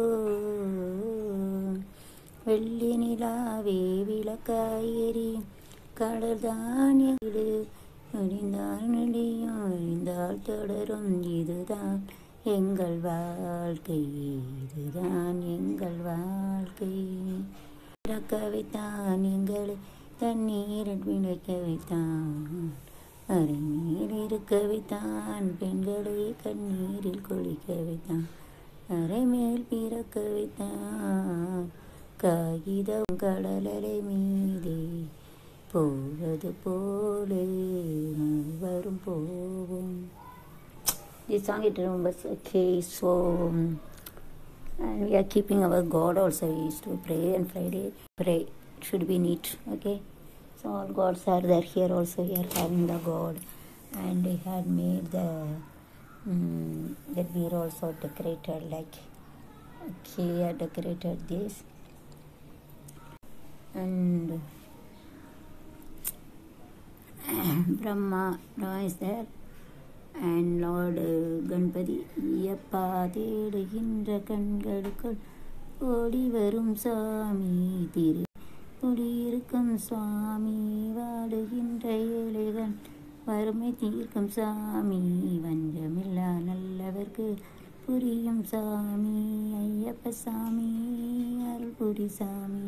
வெள்ளி நிலாவே விளக்காயேறி கடல் தானியடு முடிந்தால் நெடியும் அழிந்தால் தொடரும். இதுதான் எங்கள் வாழ்க்கை, இதுதான் எங்கள் வாழ்க்கை. இறக்க வைத்தான் எங்களை தண்ணீரில் விளைக்க வைத்தான். அரை நீர் இருக்க வைத்தான் பெண்களை கண்ணீரில் குளிக்க வைத்தான். அரை மேல் பிறக்க வைத்தான் காகிதம் கடலலை மீதே போவது போலே வரும் போவோம். This song it remembers. Okay, so and we are keeping our God also. We used to pray and Friday pray. It should be neat. Okay, so all gods are there here also. We are having the God, and we had made the um, that we are also decorated like. Okay, I decorated this. And Brahma, Brahma is there, and Lord Ganpati. Ayyappa தேடுகின்ற கண்களுக்குள் ஓடி வரும் சாமி திரு குடியிருக்கும் சுவாமி. வாடுகின்ற ஏழைகள் வறுமை தீர்க்கும் சாமி. வஞ்சமில்லா நல்லவர்க்கு புரியும் சாமி. ஐயப்ப சாமி அருள் புரி சாமி.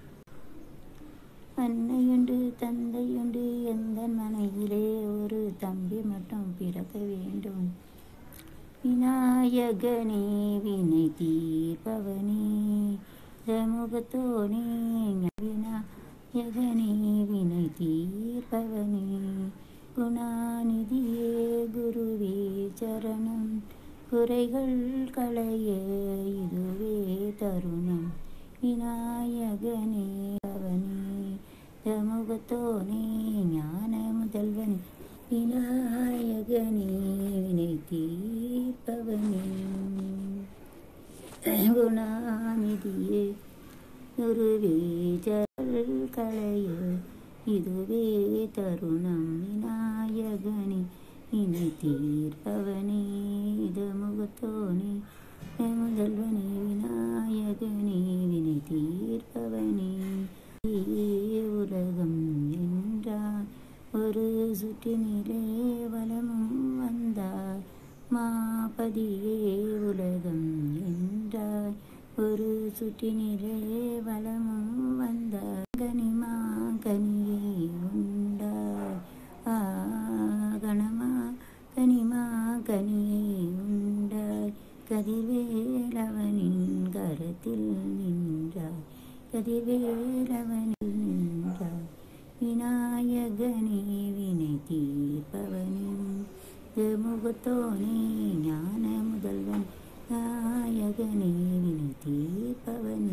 அன்னையுண்டு தந்தையுண்டு எந்த மனையிலே ஒரு தம்பி மட்டும் பிறக்க வேண்டும். விநாயகனே வினை தீர்ப்பவனே சமூகத்தோனே விநாயகனே வினை தீர்ப்பவனே குணாநிதியே குருவே சரணம். குறைகள் களைய இதுவே தருணம். விநாயகனே அவனே சமூகத்தோனே ஞான முதல்வன். விநாயகனே வினை தீர்ப்பவனே குணாநிதியே குருவே ஜல் களைய இதுவே தருணம் விநாயகனே இனி தீர்ப்பவனே இது முகத்தோனே முதல்வனே விநாயகனே வினை தீர்ப்பவனே உலகம் என்றார் ஒரு சுற்றினிலே வலமும் வந்தார் மாபதியே உலகம் என்றார் ஒரு சுற்றினிலே வலமும் வந்தார் கனிமா கனியே உண்டார் ஆ கணமா கனிமா கனியே உண்டார் கதிர்வேலவனின் கரத்தில் நின்றார் கதிர்வேலவனில் நின்றார் விநாயகனே வினை தீர்ப்பவனே முகத்தோனே ஞான முதல்வன் நாயகனே வினை தீர்ப்பவனே.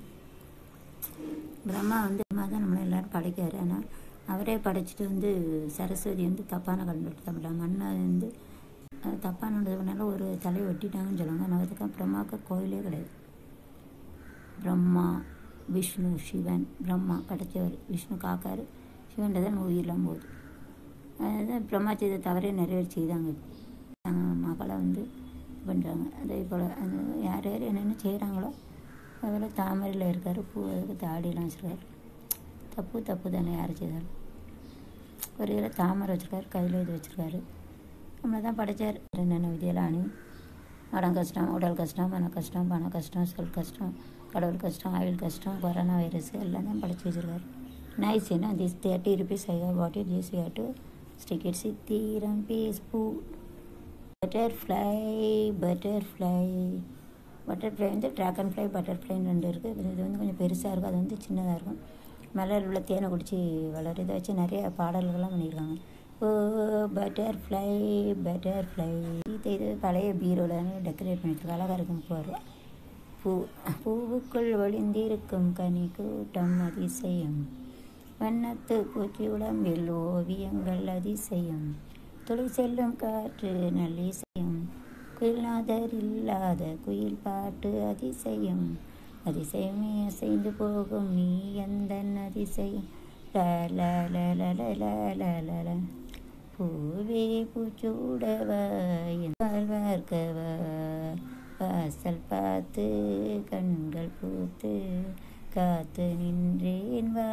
பிரம்மா வந்து பிரம்மா தான் நம்மளை எல்லாரும் படைக்காரு. ஆனால் அவரே படைச்சிட்டு வந்து சரஸ்வதி வந்து தப்பான கண்டுபிடிச்சு தப்பிட்டாங்க. மண்ணை வந்து தப்பானதுனால ஒரு தலையை வெட்டிட்டாங்கன்னு சொல்லுவாங்க. ஆனால் அதுக்கு பிரம்மாவுக்கு கோயிலே கிடையாது. பிரம்மா விஷ்ணு சிவன் பிரம்மா படைத்தவர், விஷ்ணு காக்காரு, சிவன் தான் உயிரெலாம் போகுது. அதுதான் பிரம்மா செய்த தவறே நிறைய செய்தாங்க. மகளை வந்து பண்ணுறாங்க. அதே போல் அந்த யார் யார் என்னென்ன செய்கிறாங்களோ அதில் தாமரையில் இருக்கார், பூ அதுக்கு தாடியெல்லாம் வச்சுருக்காரு. தப்பு தப்பு தானே யார் செய்தாலும். ஒரு இதில் தாமரை வச்சுருக்காரு, கையில் இது வச்சுருக்காரு. நம்மளை தான் படைத்தார். என்னென்ன விதியெல்லாம் அணி மடம் கஷ்டம், உடல் கஷ்டம், மன கஷ்டம், பண கஷ்டம், சொல் கஷ்டம், கடவுள் கஷ்டம், ஆயுள் கஷ்டம், கொரோனா வைரஸ் எல்லாம் தான் படைச்சி வச்சுருக்காரு. நைஸ் ஏன்னா this thirty rupees I have what it this you have to stick it சித்திரம் பீஸ் பூ பட்டர்ஃப்ளை பட்டர்ஃப்ளை பட்டர்ஃப்ளை வந்து ட்ராகன் ஃப்ளை பட்டர்ஃப்ளைன்னு ரெண்டு இருக்குது. இது வந்து கொஞ்சம் பெருசாக இருக்கும், அது வந்து சின்னதாக இருக்கும். மலர் உள்ள தேனை குடித்து வளரும். இதை வச்சு நிறைய பாடல்கள்லாம் பண்ணியிருக்காங்க. ஓ பட்டர்ஃப்ளை பட்டர்ஃப்ளை இது இது பழைய பீரோவில் டெக்கரேட் பண்ணிட்டு அழகாக இருக்கும். போவார் பூ பூவுக்குள் ஒளிந்திருக்கும் கனி கூட்டம் அதிசயம் வண்ணத்து பூச்சி உடம்பில் ஓவியங்கள் அதிசயம் துளி செல்லும் காற்று நல்லிசையம் குயில்நாதர் இல்லாத குயில் பாட்டு அதிசயம் அதிசயமே அசைந்து போகும் நீ எந்தன் அதிசயம் ல பூவே பூச்சூடவா வாழ்வார்க்கவா வாசல் பார்த்து கண்கள் பூத்து காத்து நின்றேன் வா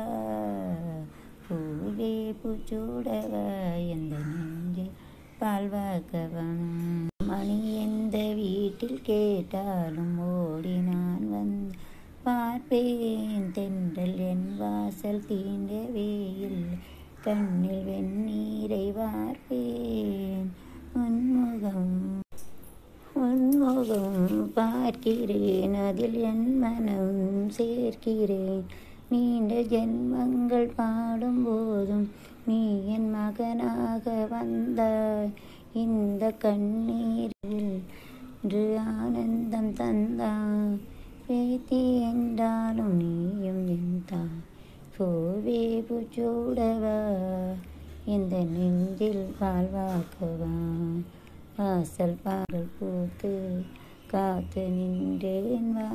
பூவே பூச்சூடவா எந்த நெஞ்சை பால்வாக்கவன் மணி எந்த வீட்டில் கேட்டாலும் ஓடி நான் வந்து பார்ப்பேன் தென்றல் என் வாசல் தீண்டவே இல்லை கண்ணில் வெந்நீரை வார்ப்பேன் உன்முகம் உன்முகம் பார்க்கிறேன் அதில் என் மனம் சேர்க்கிறேன் நீண்ட ஜென்மங்கள் பாடும் போதும் நீ என் மகனாக வந்தாய் இந்த கண்ணீரில் இன்று ஆனந்தம் தந்தாய் பேத்தி என்றாலும் நீயும் என் தாய் பூவே பூச்சூடவா இந்த நெஞ்சில் வாழ்வாக்கவா வாசல் பாடல் பூத்து காத்து நின்றேன் வா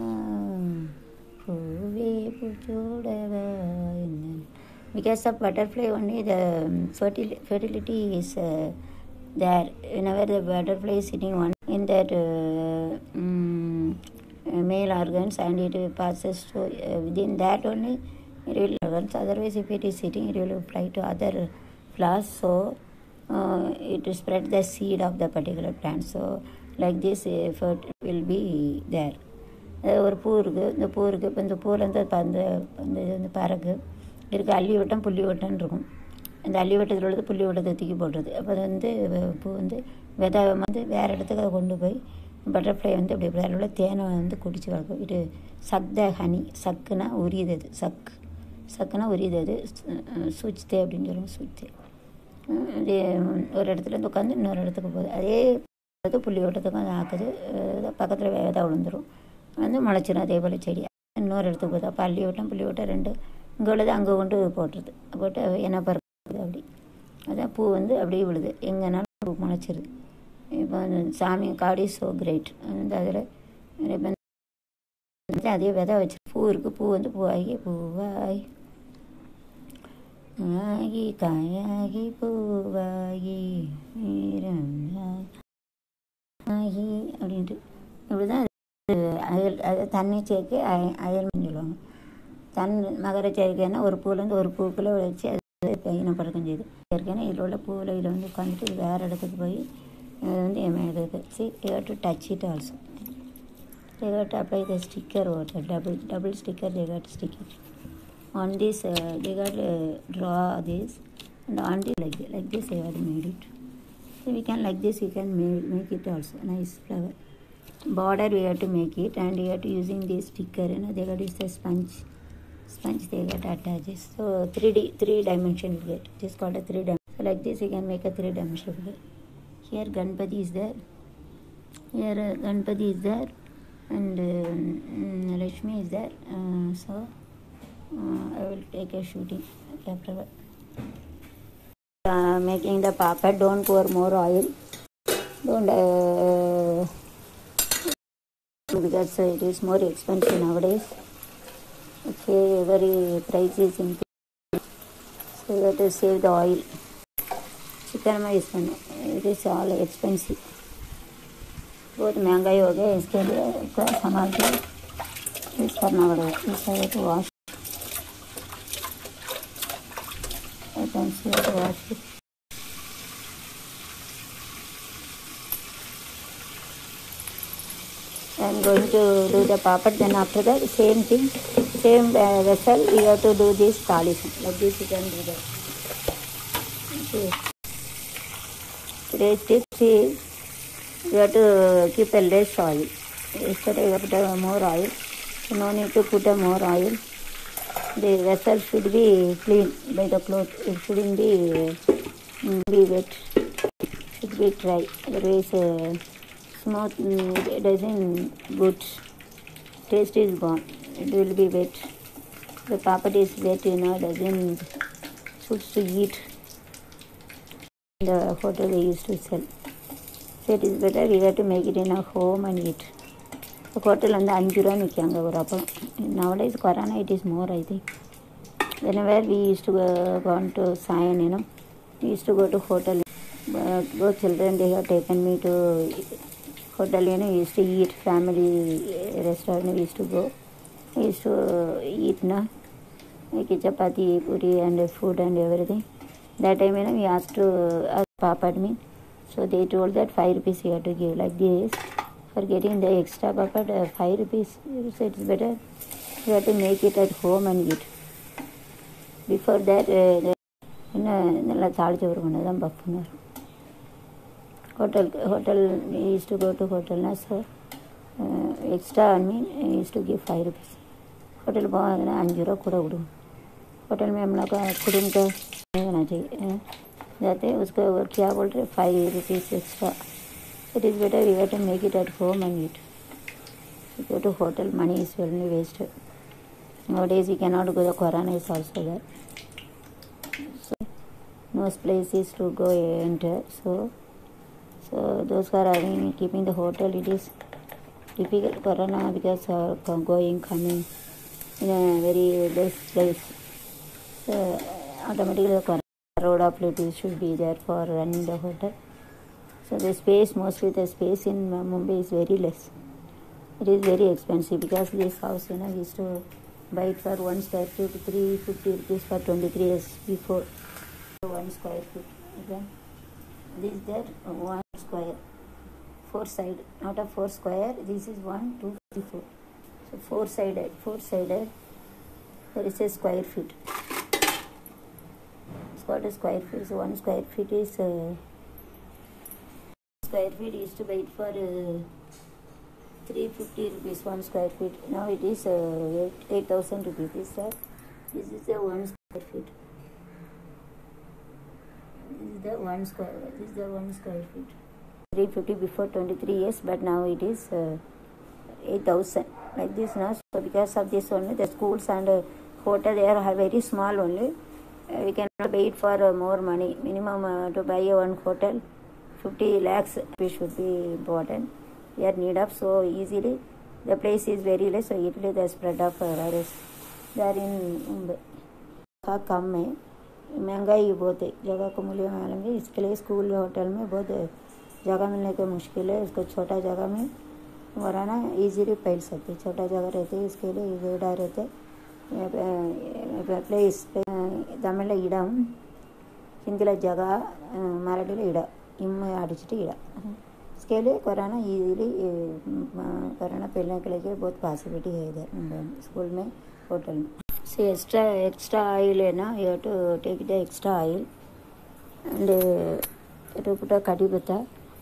பூவே பூச்சூடவா என்ன. Because of butterfly only the fertil- fertility is uh, there. Whenever the butterfly is sitting one in that uh, um, male organs and it passes to uh, within that only it will organs. Otherwise, if it is sitting, it will fly to other flowers. So uh, it will spread the seed of the particular plant. So like this effort will be there. ஒரு பூ இருக்குது, இந்த பூ இருக்குது. இப்போ இந்த பூவில் வந்து அந்த அந்த இது வந்து பறகு இருக்குது. அள்ளி வட்டம் புள்ளி வட்டம்னு இருக்கும். அந்த அள்ளி வட்டத்தில் உள்ளது புள்ளி வட்டத்தை தூக்கி போடுறது. அப்போ அது வந்து பூ வந்து விதை வந்து வேறு இடத்துக்கு அதை கொண்டு போய் பட்டர்ஃப்ளை வந்து அப்படி வேறு உள்ள தேனை வந்து குடிச்சு வளர்க்கும். இது சக் த ஹனி. சக்குனா உரியுது, அது சக்கு சக்குனா உரியுது, அது சூச்சித்தே அப்படின்னு சொல்லுவோம். சூச்சித்தே அது ஒரு இடத்துல இருந்து உட்காந்து இன்னொரு இடத்துக்கு போகுது. அதே புள்ளி வட்டத்துக்கும் அது ஆக்குது. பக்கத்தில் விதை விழுந்துடும், வந்து முளைச்சிடும். அதே போல் செடி இன்னொரு இடத்துக்கு போகுது. அப்போ அள்ளி விட்டோம் புள்ளி விட்டோம் ரெண்டு இங்கே உள்ளது அங்கே கொண்டு போட்டுருது. போட்டு என்ன பறக்குது அப்படி. அதான் பூ வந்து அப்படியே விழுது, எங்கேனாலும் பூ முளைச்சிருது. இப்போ அந்த சாமி காட் இஸ் ஸோ கிரேட். வந்து அதில் இப்போ அதே விதை வச்சு பூ இருக்குது, பூ வந்து பூவாகி பூவாய் ஆகி காயாகி பூவாகி ஆகி அப்படின்ட்டு இப்படி தான் அயல் அது தண்ணி சேர்க்கை அய அயல்னு சொல்லுவாங்க. தன் மகர சேர்க்கைன்னா ஒரு பூலேருந்து ஒரு பூக்குள்ளே வச்சு அது இனப்பழக்கம் செய்யுது. சேர்க்கைன்னா இதில் உள்ள பூவில் இதில் வந்து உட்காந்துட்டு இது வேறு இடத்துக்கு போய் இது வந்து எமேடுது. See you have to touch it also. They got to apply the sticker water, double double sticker they got to stick it. On this uh, they got to draw this and on this like, like this they got to made it. So we can like this, you can make, make it also, nice flower. Border we have to make it and we have to using this sticker, you know, they got to use the sponge. Sponge they got to attach this. So three D, three dimension you get. It is called a three dimension. So like this you can make a three dimension figure. Here Ganpati is there. Here uh, Ganpati is there. And uh, Lakshmi is there, uh, so uh, I will take a shooting afterward. Uh, making the puppet, don't pour more oil, don't uh, because it is more expensive nowadays. Okay, every price is increasing, so you have to save the oil. Chicken is it is all expensive. बहुत महंगाई हो गया, इसके लिए इसको संभाल के use करना पड़ेगा. इसको तो wash wash I am going to do the papad. Then after that same thing, same uh, vessel you have to do this polishing. Like this you can do that. Okay. Today's tip is you have to keep a less oil. Yesterday you have to have more oil. So no need to put a more oil. The vessel should be clean by the cloth. It shouldn't be um, be wet. It should be dry. Otherwise, uh, smooth. It doesn't good. Taste is gone. It will be wet. The papad is wet, you know, doesn't suits to eat. The hotel they used to sell. So it is better we have to make it in a home and eat. The hotel வந்து அஞ்சு ரூபா விற்காங்க ஒரு அப்பளம். Nowadays Corona it is more I think. Whenever we used to go, go to Sion, you know, we used to go to hotel. But those children they have taken me to hotel, you know, we used to eat family restaurant. We used to go. We used to eat na, like chapati, puri and food and everything. That time, you know, we asked to ask papad me. So they told that five rupees you have to give like this. For getting the extra papad, uh, five rupees. So it's better you have to make it at home and eat. Before that, நல்லா தாளிச்சு வருமானு தான் பஃப்னர். Hotel, hotel, we used to go to hotel na, so uh, extra I mean I used to give five rupees. Hotel போனா அஞ்சு ரூபா கூட விடும். Hotel में हम लोग का खुद का नहीं होना चाहिए. जाते उसको क्या बोल रहे five rupees extra. It is better we have to make it at home and eat. Go to hotel, money is very wasted. Nowadays we cannot go. The Corona is also there. So no places to go enter. So so those who are having keeping the hotel, it is difficult Corona because uh, going coming in a very less place. So automatically the Corona road of duties should be there for running the hotel. So the space, mostly the space in Mumbai is very less. It is very expensive because this house, you know, we used to buy it for one square feet, three fifty rupees for twenty-three years before. One square feet. Okay. This is there one square, four side. Out of four square, this is one, two, three, four. So four sided, four sided. There is a square feet. It's called a square feet. So one square feet is uh, square feet used to buy it for. Uh, three fifty rupees one square feet. Now it is uh, eight thousand rupees. This, uh, this is the one square feet. This is the one square. This is the one square feet. three fifty before twenty-three years, but now it is uh, eight thousand. Like this now. So because of this only, the schools and uh, hotel they are very small only. Uh, we cannot pay it for uh, more money. Minimum uh, to buy a one hotel, fifty lakhs. We should be important. We are need of so easily The place is very less, so Italy the spread of uh, virus. They are in Mumbai. जगह कम है, महंगाई बहुत है, जगह को मूल्य मालेंगे, इसके लिए स्कूल होटल में बहुत जगह मिलने की मुश्किल है। इसको छोटा जगह में वरना इजीली फैल सकते, छोटा जगह रहते हैं, इसके लिए इवेडा रहते प्लेस तमिल इडम हिंदी जगह मराठी इड इम अड़चिट इड इसके लिए कोरोना इजीली कोरोना फैलने के लिए बहुत पॉसिबिलिटी है इधर स्कूल में होटल में। So extra extra oil है ना, you have to take the extra oil and uh, you have to put a curry pata.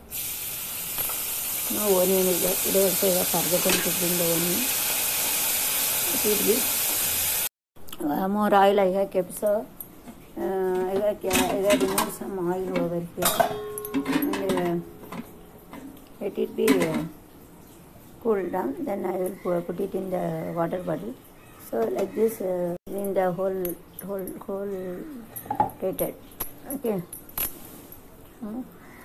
No onion is there. Today also I have forgotten to bring the onion. It will be uh, more oil I have kept, so uh, I have I have removed some oil over here and uh, let it be uh, cooled down. Then I will put it in the water bottle. So like this uh, in the whole whole whole rated. Okay. Hmm.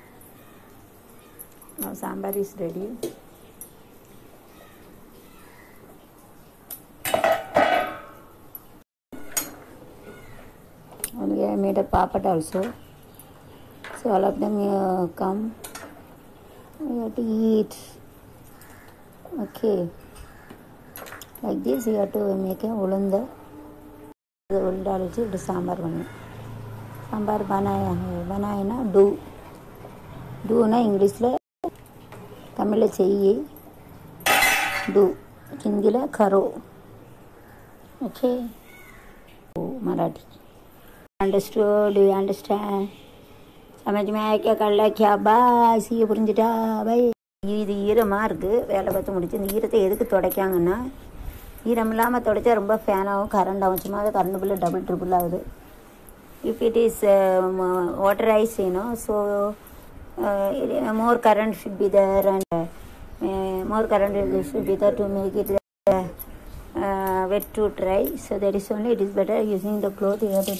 Now sambar is ready. And I made a papad also. So all of them uh, come. We have to eat. Okay. Like this you have to make a उलंदा उल डाल के सांबार बने सांबार बनाया है बनाए ना do do ना English ले तमिल चाहिए डू हिंदी ले करो okay Marathi understood you understand समझ में आया क्या कर ला क्या बस ये புரிஞ்சிட்டா भाई இது ஈரமா இருக்கு வேலை பார்த்து முடிச்சு இந்த ஈரத்தை எதுக்கு துடைக்காங்கன்னா ஈரம் இல்லாமல் துடைச்சா ரொம்ப ஃபேனாகவும் கரண்ட் ஆகும் சும்மா கரண்ட் பில்லு டபுள் ட்ரிபிள் ஆகுது if it is water ice you know so more current should be there and more current should be there to make it wet to dry, so that is only it is better using the cloth you have to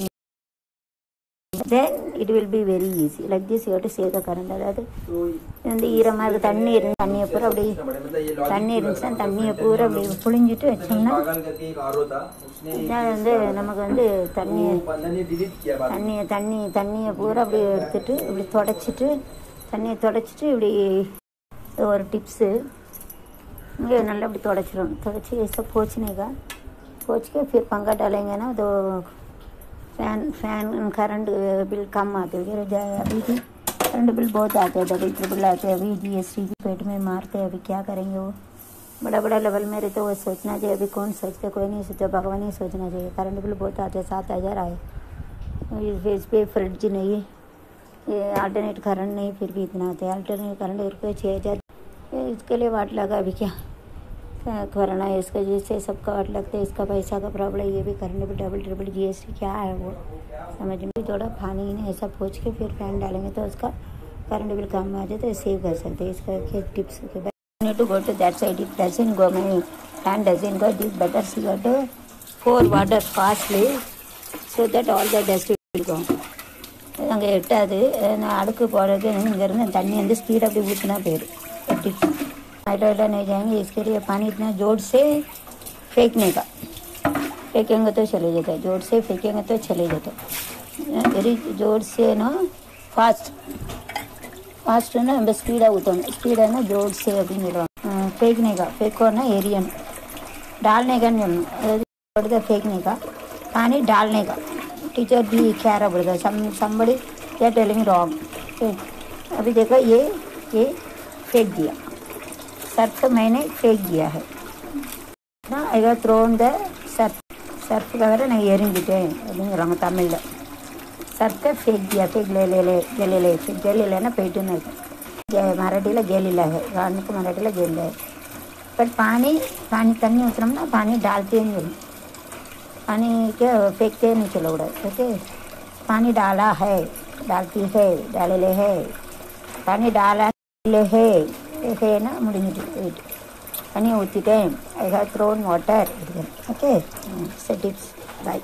then it will be very easy. Like this you have to save the current. அதாவது இந்த ஈரமாக இருக்குது தண்ணி இருந்து தண்ணியை பூரா அப்படி தண்ணி இருந்துச்சுன்னா தண்ணியை பூரா அப்படி புழிஞ்சிட்டு வச்சோம்னா இதான் வந்து நமக்கு வந்து தண்ணியை தண்ணியை தண்ணி தண்ணியை பூரா அப்படி எடுத்துட்டு இப்படி தொடச்சிட்டு தண்ணியை தொடச்சிட்டு இப்படி ஒரு டிப்ஸு இங்கே நல்லா இப்படி தொடச்சிடும் தொடச்சி ऐसा पोंछने का पोंछ के फिर पंखा डालेंगे ना तो फैन फैन करंट बिल कम आते हैं अभी भी करंट बिल बहुत आते हैं डबल ट्रिपल आते हैं अभी जीएसटी की पेट में मारते हैं अभी क्या करेंगे वो बड़ा बड़ा लेवल में रहते वो सोचना चाहिए अभी कौन सोचते कोई नहीं सोचता भगवान ही सोचना चाहिए करंट बिल बहुत आते हैं सात हज़ार आए इस पे फ्रिज नहीं ये अल्टरनेट करंट नहीं फिर भी इतना आते हैं अल्टरनेट करंट एक रुपये छः हज़ार इसके लिए वाट लगा अभी क्या कोरोना है इसका जिससे सबका वाट लगता है इसका पैसा का प्रॉब्लम ये भी करने पर डबल ट्रिपल जीएसटी क्या है वो समझ में थोड़ा पानी ने ऐसा पोंछ के फिर फैन डालेंगे तो उसका करंट बिल कम आ जाए तो सेव कर सकते हैं इसका टिप्स के बाद need to go to that side it doesn't go my hand doesn't go this better see go for water fastly so that all the dust will go அங்கே எட்டாது நான் அடுக்கு போடுறது இங்கேருந்து தண்ணி வந்து ஸ்பீட் அப்படி ஊற்றினா போயிடும் टिप्स आइटा आइटा नहीं जाएंगे इसके लिए पानी इतना जोर से फेंकने का फेंकेंगे तो चले जाता है जोर से फेंकेंगे तो चले जाता है वेरी जोर से ना फास्ट फास्ट ना बस स्पीड होता है स्पीड है ना जोर से अभी मिलवा फेंकने का फेंको ना एरिया में डालने का नहीं फेंकने का पानी डालने का टीचर भी क्या रहा बोलेगा सम somebody they are telling wrong अभी देखो ये ये फेंक दिया सर्फ मैंने फेंक दिया है ना I have thrown the surf surf का वगैरह नहीं एरिंगिटे அப்படிங்கிறாங்க தமிழில் सर्फ फेंक दिया फेंक ले ले ले गेले ले गेले लेना पेटना मराठीला गेलीला है गाने को मराठीला गेल है बट पानी पानी तन्नी उतरम ना पानी डालते नहीं पानी के फेंकते नहीं चलो उड़ा ओके पानी डाला है डालती है डाले ले है पानी डाला ले है है ना मुड़िंगिட்டு வெயிட் पानी ஊற்றிட்டேன் I have thrown water okay so tips bye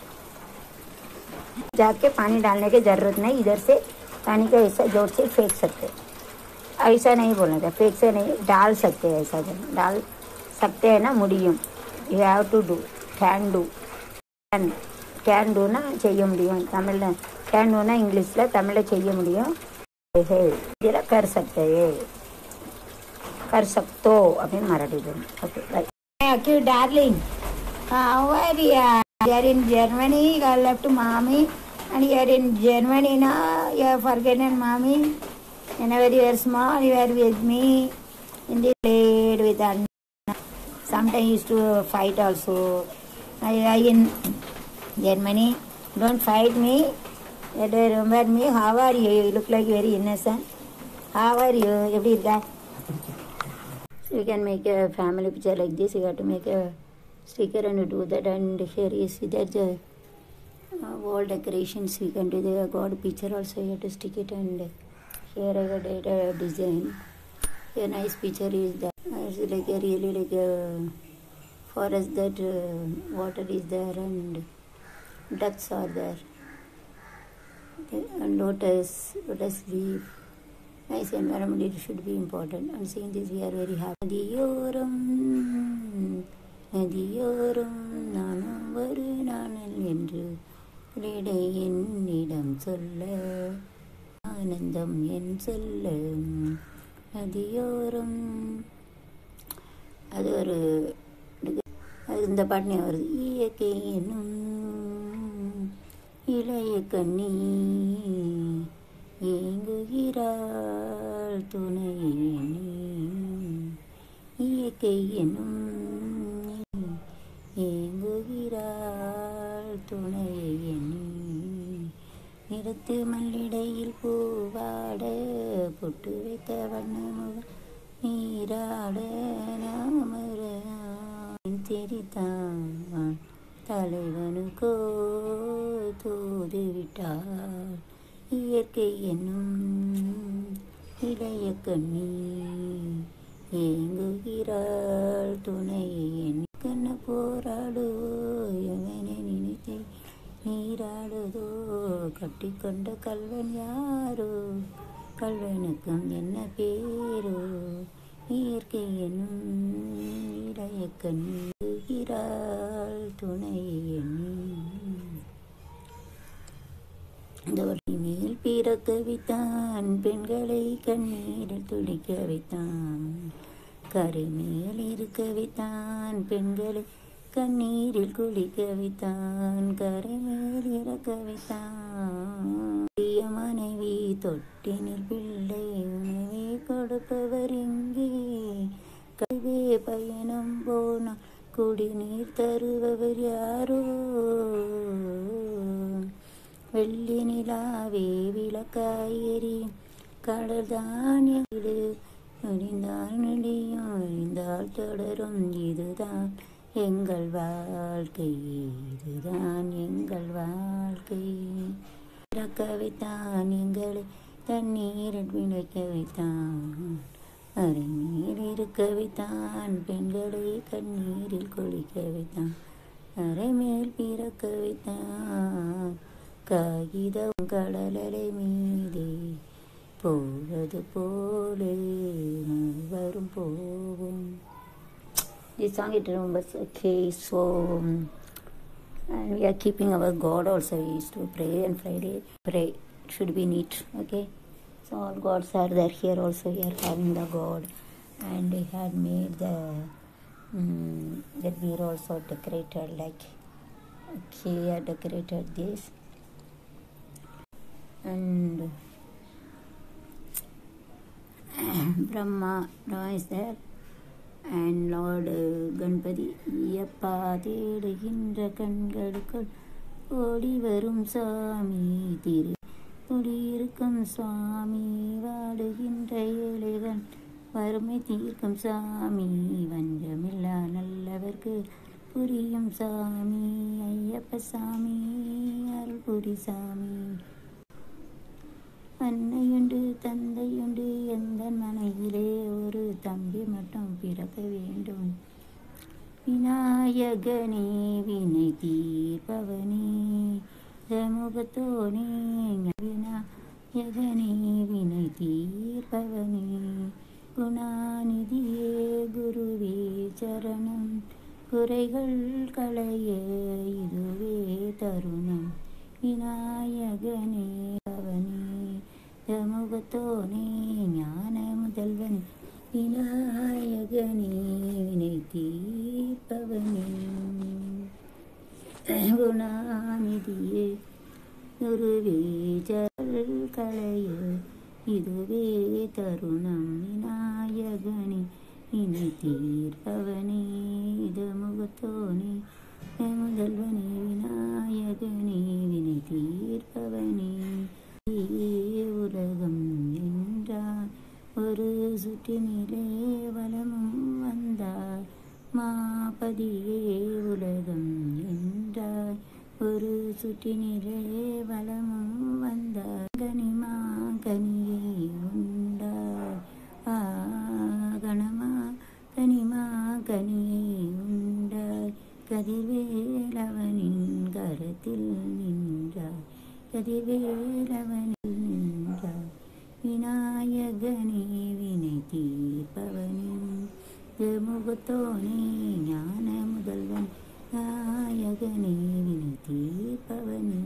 जाके पानी डालने की ज़रूरत नहीं इधर से पानी को ऐसा जोर से फेंक सकते ऐसा नहीं बोलना था फेंक से नहीं डाल सकते ऐसा डाल सकते हैं ना முடியும். You have to do. Can do. Can. Can do ना செய்ய முடியும். தமிழில் can do ना இங்கிலீஷில் தமிழில் செய்ய முடியும். இதில் कर सकते हैं. कर सकतो அப்படின்னு மராठी बोलूं. Okay, right. Okay, darling. How are you? You are in Germany. You left mommy, and you are in Germany now. You have forgotten mommy. Whenever you are small, you are with me. In the played with Anna. Sometimes used to fight also. I, I in Germany. Don't fight me. You remember me. How are you? You look like very innocent. How are you? எப்படி இருக்கா? So you can make a family picture like this. You have to make a sticker and do that. And here you see that the uh, wall decorations. You can do the God picture also. You have to stick it. And here I got a design. A nice picture is that. It's like a really like a forest that uh, water is there and ducks are there. Okay. And lotus, lotus leaf. Nice environment, it should be important. And seeing this, we are very happy. Adiyoram, adiyoram, நானும் ஒரு நாணல் என்று விடை என்னிடம் சொல்ல ஆனந்தம் என் சொல்ல அதியோரம். அது ஒரு அது இந்த பாட்டு வருது. இயற்கை என்னும் இளைய கண்ணி ஏங்குகிறாள் துணையே நீ. இயற்கை என்னும் ஏங்குகிறாள் துணையே நீ. நிறத்து மல்லிடையில் பூவாட பொட்டு வைத்த வண்ணமுகம் நீராட நாமர தெரித்தான் தலைவனுக்கோ தோது விட்டாள். இயற்கை என்னும் இளைய கண்ணி ஏங்குகிறாள் துணையை கண்ண போராடோ எவனை நினைத்தே நீராடுதோ கட்டிக்கொண்ட கல்வன் யாரோ கல்வனுக்கும் என்ன பேரோ. இயற்கை என்னும் இளைய கண்ணுகிறாள் துணையை இந்த வழி மேல் பிறக்க வைத்தான் பெண்களை கண்ணீரில் துடிக்க வைத்தான். கரை மேல் இருக்க வைத்தான் பெண்களை கண்ணீரில் குளிக்க வைத்தான். கரை மேல் இறக்க வைத்தான். மனைவி தொட்டினில் பிள்ளை உணவே கொடுப்பவர் எங்கே. கல்வே பயணம் போனால் குடிநீர் தருபவர் யாரோ. வெள்ளி நிலாவே விளக்காயறி கடல் தான் எடு நொடிந்தால் நொடியும் நொடிந்தால் தொடரும். இதுதான் எங்கள் வாழ்க்கை, இதுதான் எங்கள் வாழ்க்கை. இறக்க வைத்தான் எங்களை தண்ணீரில் விளைக்க வைத்தான். அரை நீர் இருக்க வைத்தான் பெண்களை கண்ணீரில் குளிக்க வைத்தான். அரை மேல் பிறக்க வைத்தான் காகிதம் கடலலை மீதே போவது போலே வரும் போகும். This song it remembers. Okay, so um, and we are keeping our God also. We used to pray and Friday pray. It should be neat. Okay, so all gods are there. Here also we are having the God, and we had made the um, that we are also decorated like. Okay, I decorated this and Brahma, Brahma is there. And Lord Ganpati Ayyappa தேடுகின்ற கண்களுக்குள் ஓடி வரும் சாமி திரு குடியிருக்கும் சுவாமி. வாடுகின்ற ஏழைகள் வறுமை தீர்க்கும் சாமி. வஞ்சமில்லா நல்லவர்க்கு புரியும் சாமி. ஐயப்ப சாமி அருள் புரி சாமி. அன்னையுண்டு தந்தையுண்டு எந்த மனையிலே ஒரு தம்பி மட்டும் பிறக்க வேண்டும். விநாயகனே வினை தீர்ப்பவனே முகத்தோனே விநாயகனே வினை தீர்ப்பவனே குணாநிதியே குருவே சரணம், குறைகள் களைய இதுவே தருணம். விநாயகனே அவனே முகத்தோனே ஞான முதல்வன், விநாயகனே வினை தீர்ப்பவனே. குணாநிதியே குருவே சரணம், களைய இதுவே தருணம். விநாயகனே வினை தீர்ப்பவனே, முகத்தோனே முதல்வனே, விநாயகனே வினை தீர்ப்பவனே. உலகம் என்றார் ஒரு சுற்றினிலே வலமும் வந்தார், மாபதியே உலகம் என்றார் ஒரு சுற்றினிலே வலமும் வந்தார். கனிமா கனியை உண்டார் ஆ கணமா கனிமா கனியை உண்டார், கதிர்வேலவனின் கரத்தில் நின்றார், கதிர்வேலவனில் நின்றார். விநாயகனே வினை தீர்ப்பவனே, முகத்தோனே ஞான முதல்வன், நாயகனே வினை தீர்ப்பவனே.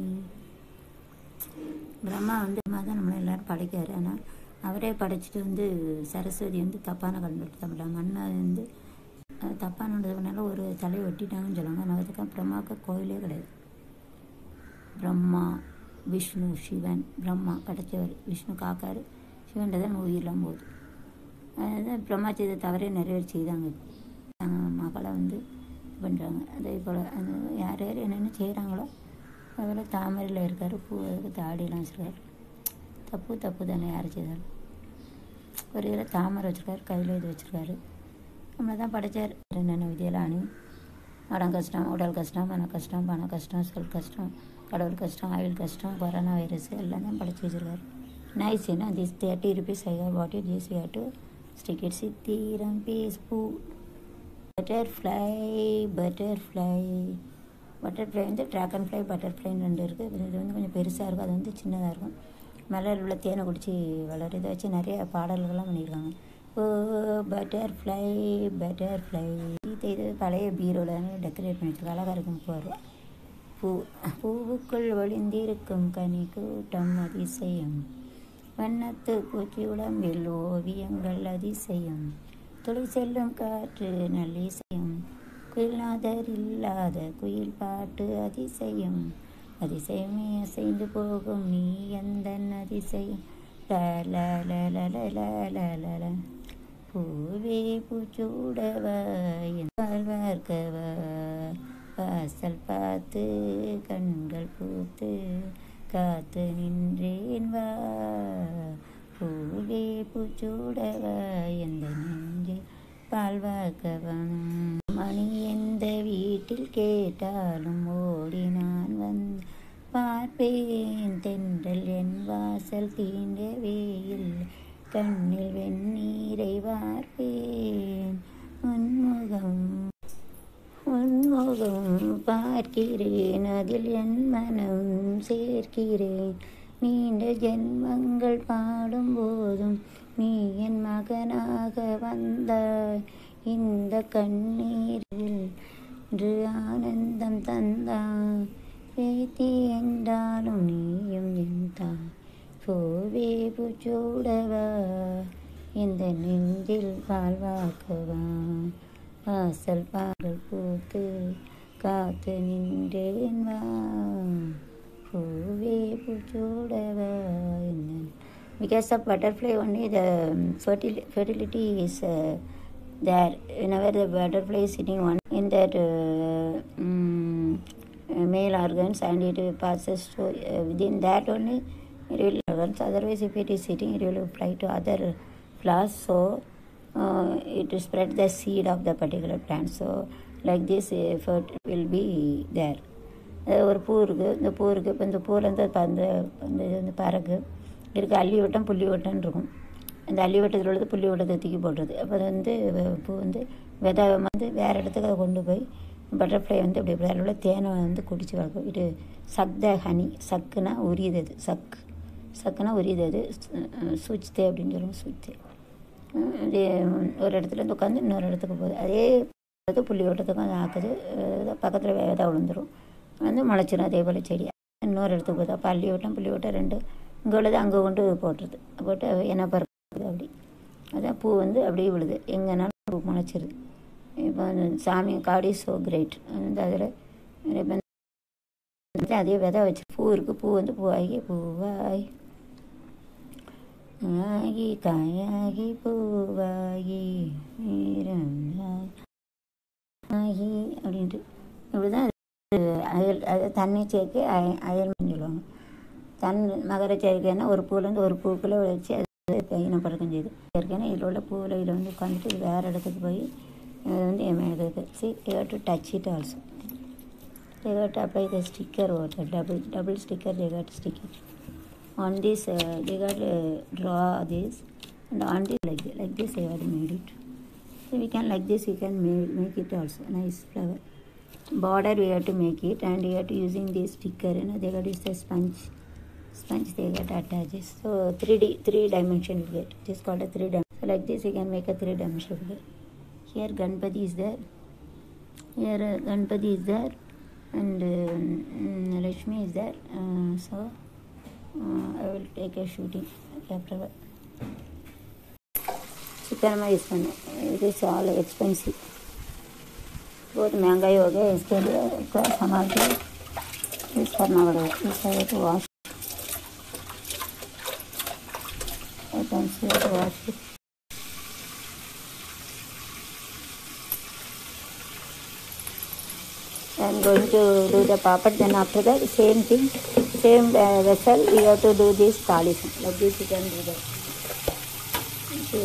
பிரம்மா வந்து தான் நம்மளை எல்லோரும் படைக்காரு. ஆனால் அவரே படைச்சிட்டு வந்து சரஸ்வதி வந்து தப்பான கண்டுபிடிச்சு தமிழ மண்ணை வந்து தப்பானதுனால ஒரு தலையை வெட்டிட்டாங்கன்னு சொல்லுவாங்க. ஆனால் அதுக்கு பிரம்மாவுக்கு கோயிலே கிடையாது. பிரம்மா விஷ்ணு சிவன், பிரம்மா படைச்சவர், விஷ்ணு காக்காரு, சிவன்கிட்ட தான் உயிரெலாம் போகுது. அதுதான் பிரம்மா செய்த தவறே நிறைவேறி செய்தாங்க. மக்களை வந்து இது பண்ணுறாங்க. அதே போல் அந்த யார் யார் என்னென்ன செய்கிறாங்களோ அதில் தாமரையில் இருக்கார், பூ தாடியெல்லாம் வச்சுருக்காரு. தப்பு தப்பு தானே யார் செய்தாலும். ஒரு இதில் தாமரை வச்சுருக்காரு, கையில் இது வச்சுருக்காரு. நம்மளை தான் படைச்சார். என்னென்ன விதியெல்லாம் அணி, மடம் கஷ்டம், உடல் கஷ்டம், மன கஷ்டம், பண கஷ்டம், சொல் கஷ்டம், கடவுள் கஷ்டம், ஆயுள் கஷ்டம், கொரோனா வைரஸ் எல்லாம் தான் படைச்சி வச்சுருக்காரு. நைஸ் ஏன்னா this thirty rupees I have what it this you to stick it சித்திரம் பீஸ் பூ. பட்டர்ஃப்ளை பட்டர்ஃப்ளை பட்டர்ஃப்ளை வந்து ட்ராகன் ஃப்ளை பட்டர்ஃப்ளைன்னு ரெண்டு இருக்குது. இது வந்து கொஞ்சம் பெருசாக இருக்கும், அது வந்து சின்னதாக இருக்கும். மலர் உள்ள தேனை குடித்து வளர இதை வச்சு நிறைய பாடல்கள்லாம் பண்ணியிருக்காங்க. Oh butterfly butterfly. இது இது பழைய பீரோவில் டெக்கரேட் பண்ணி வச்சுருக்கோம், அழகாக இருக்கும். முப்பது பூ பூவுக்குள் ஒளிந்திருக்கும் கனி கூட்டம் அதிசயம், வண்ணத்து பூச்சி உடம்பில் ஓவியங்கள் அதிசயம், துளி செல்லும் காற்று நல்லிசையம், குயில்நாதர் இல்லாத குயில் பாட்டு அதிசயம், அதிசயமே அசைந்து போகும் நீ எந்தன் அதிசயம். ல பூவே பூச்சூடவா வாழ்வார்க்கவா, வாசல் பார்த்து கண்கள் பூத்து காத்து நின்றேன் வா, பூவே பூச்சூடவா எந்த நெஞ்சு பால்வாக்கவன். மணி எந்த வீட்டில் கேட்டாலும் ஓடி நான் வந்து பார்ப்பேன், தென்றல் என் வாசல் தீண்டவே இல்லை, கண்ணில் வெந்நீரை வார்ப்பேன், உன்முகம் உன்முகம் பார்க்கிறேன், அதில் என் மனம் சேர்க்கிறேன், நீண்ட ஜென்மங்கள் பாடும் போதும் நீ என் மகனாக வந்தாய், இந்த கண்ணீரில் இன்று ஆனந்தம் தந்தாய், பேத்தி என்றாலும் நீயும் என் தாய், பூவே பூச்சூடவா இந்த நெஞ்சில் வாழ்வாக்கவா, வாசல் பாடல் பூத்து காத்து நின்றேன் வா, பூவே பூச்சூடவா. Because of butterfly only the fertil- fertility is uh, there. Whenever the butterfly is sitting one in that uh, um, male organs and it passes to uh, within that only it will organs. Otherwise, if it is sitting, it will fly to other flowers. So uh, it will spread the seed of the particular plant. So like this effort will be there. ஒரு பூ இருக்குது, இந்த பூ இருக்குது. இப்போ இந்த பூவிலேருந்து அந்த அந்த இது வந்து பறகு இருக்குது. அள்ளி வட்டம் புள்ளி வட்டம்னு இருக்கும். அந்த அள்ளி வட்டத்தில் உள்ளது புள்ளி வட்டத்தை தூக்கி போடுறது. அப்போ அது வந்து பூ வந்து விதை வந்து வேறு இடத்துக்கு அதை கொண்டு போய் பட்டர்ஃப்ளை வந்து அப்படி அதில் உள்ள தேனை வந்து குடிச்சு வளர்க்கும். இது சக் த ஹனி, சக்குனா உரியுது, அது சக் சக்குனா உரியுது, அது சுவிட்ச் தே அப்படின்னு சொல்லுவோம். சுவிட்ச் தே இது ஒரு இடத்துலேருந்து உட்காந்து இன்னொரு இடத்துக்கு போகுது. அதே புள்ளி ஓட்டத்துக்கும் அது ஆக்குது. பக்கத்தில் விதை விழுந்துடும், வந்து முளைச்சிடும். அதே போல் செடி இன்னொரு இடத்துக்கு போகுது. அப்போ அள்ளி ஓட்டம் புள்ளி ஓட்டம் ரெண்டு இங்கே உள்ளது அங்கே கொண்டு போட்டுருது. போட்டு என்ன பறக்குது அப்படி. அதான் பூ வந்து அப்படியே விழுது, எங்கேனாலும் பூ முளைச்சிருது. இப்போ அந்த சாமி காட் இஸ் ஸோ கிரேட். வந்து அதில் இப்போ அதே விதை வச்சு பூ இருக்குது. பூ வந்து பூவாகி பூவாய் ஆகி காயாகி பூவாகி ஆகி அப்படின்ட்டு இப்படி தான் அயல். அது தண்ணி சேர்க்கை அய அயல்னு சொல்லுவாங்க. தன் மகர சேர்க்கைன்னா ஒரு பூலேருந்து ஒரு பூக்குள்ளே வச்சு அது இனப்பழக்கம் செய்யுது. சேர்க்கைன்னா இதில் உள்ள பூவில் இதில் வந்து உட்காந்துட்டு இது வேறு இடத்துக்கு போய் இது வந்து எமேடுது. See you have to touch it also. they got to apply the sticker water, double double sticker they got to stick it on this. Uh, they got to draw this and on this like this, like this they have made it. So we can like this, we can make, make it also nice flower border. We have to make it, and we have to using this sticker, you know, they got use the sponge sponge they got attaches. So three D three dimension you get. It is called a three dimension. So like this you can make a three dimension figure. Here Ganpati is there, here uh, Ganpati is there, and uh, Lakshmi is there. Uh, so uh, I will take a shooting after. Chicken में इसमें it is all expensive, बहुत महंगाई हो गया. इसके लिए इसको संभाल के यूज़ करना पड़ेगा. इसका तो वॉश एक्सपेंसिव तो wash. I am going to do the papad. Then after that, same thing, same uh, vessel. We have to do this talisman. Like this, you can do that. Okay.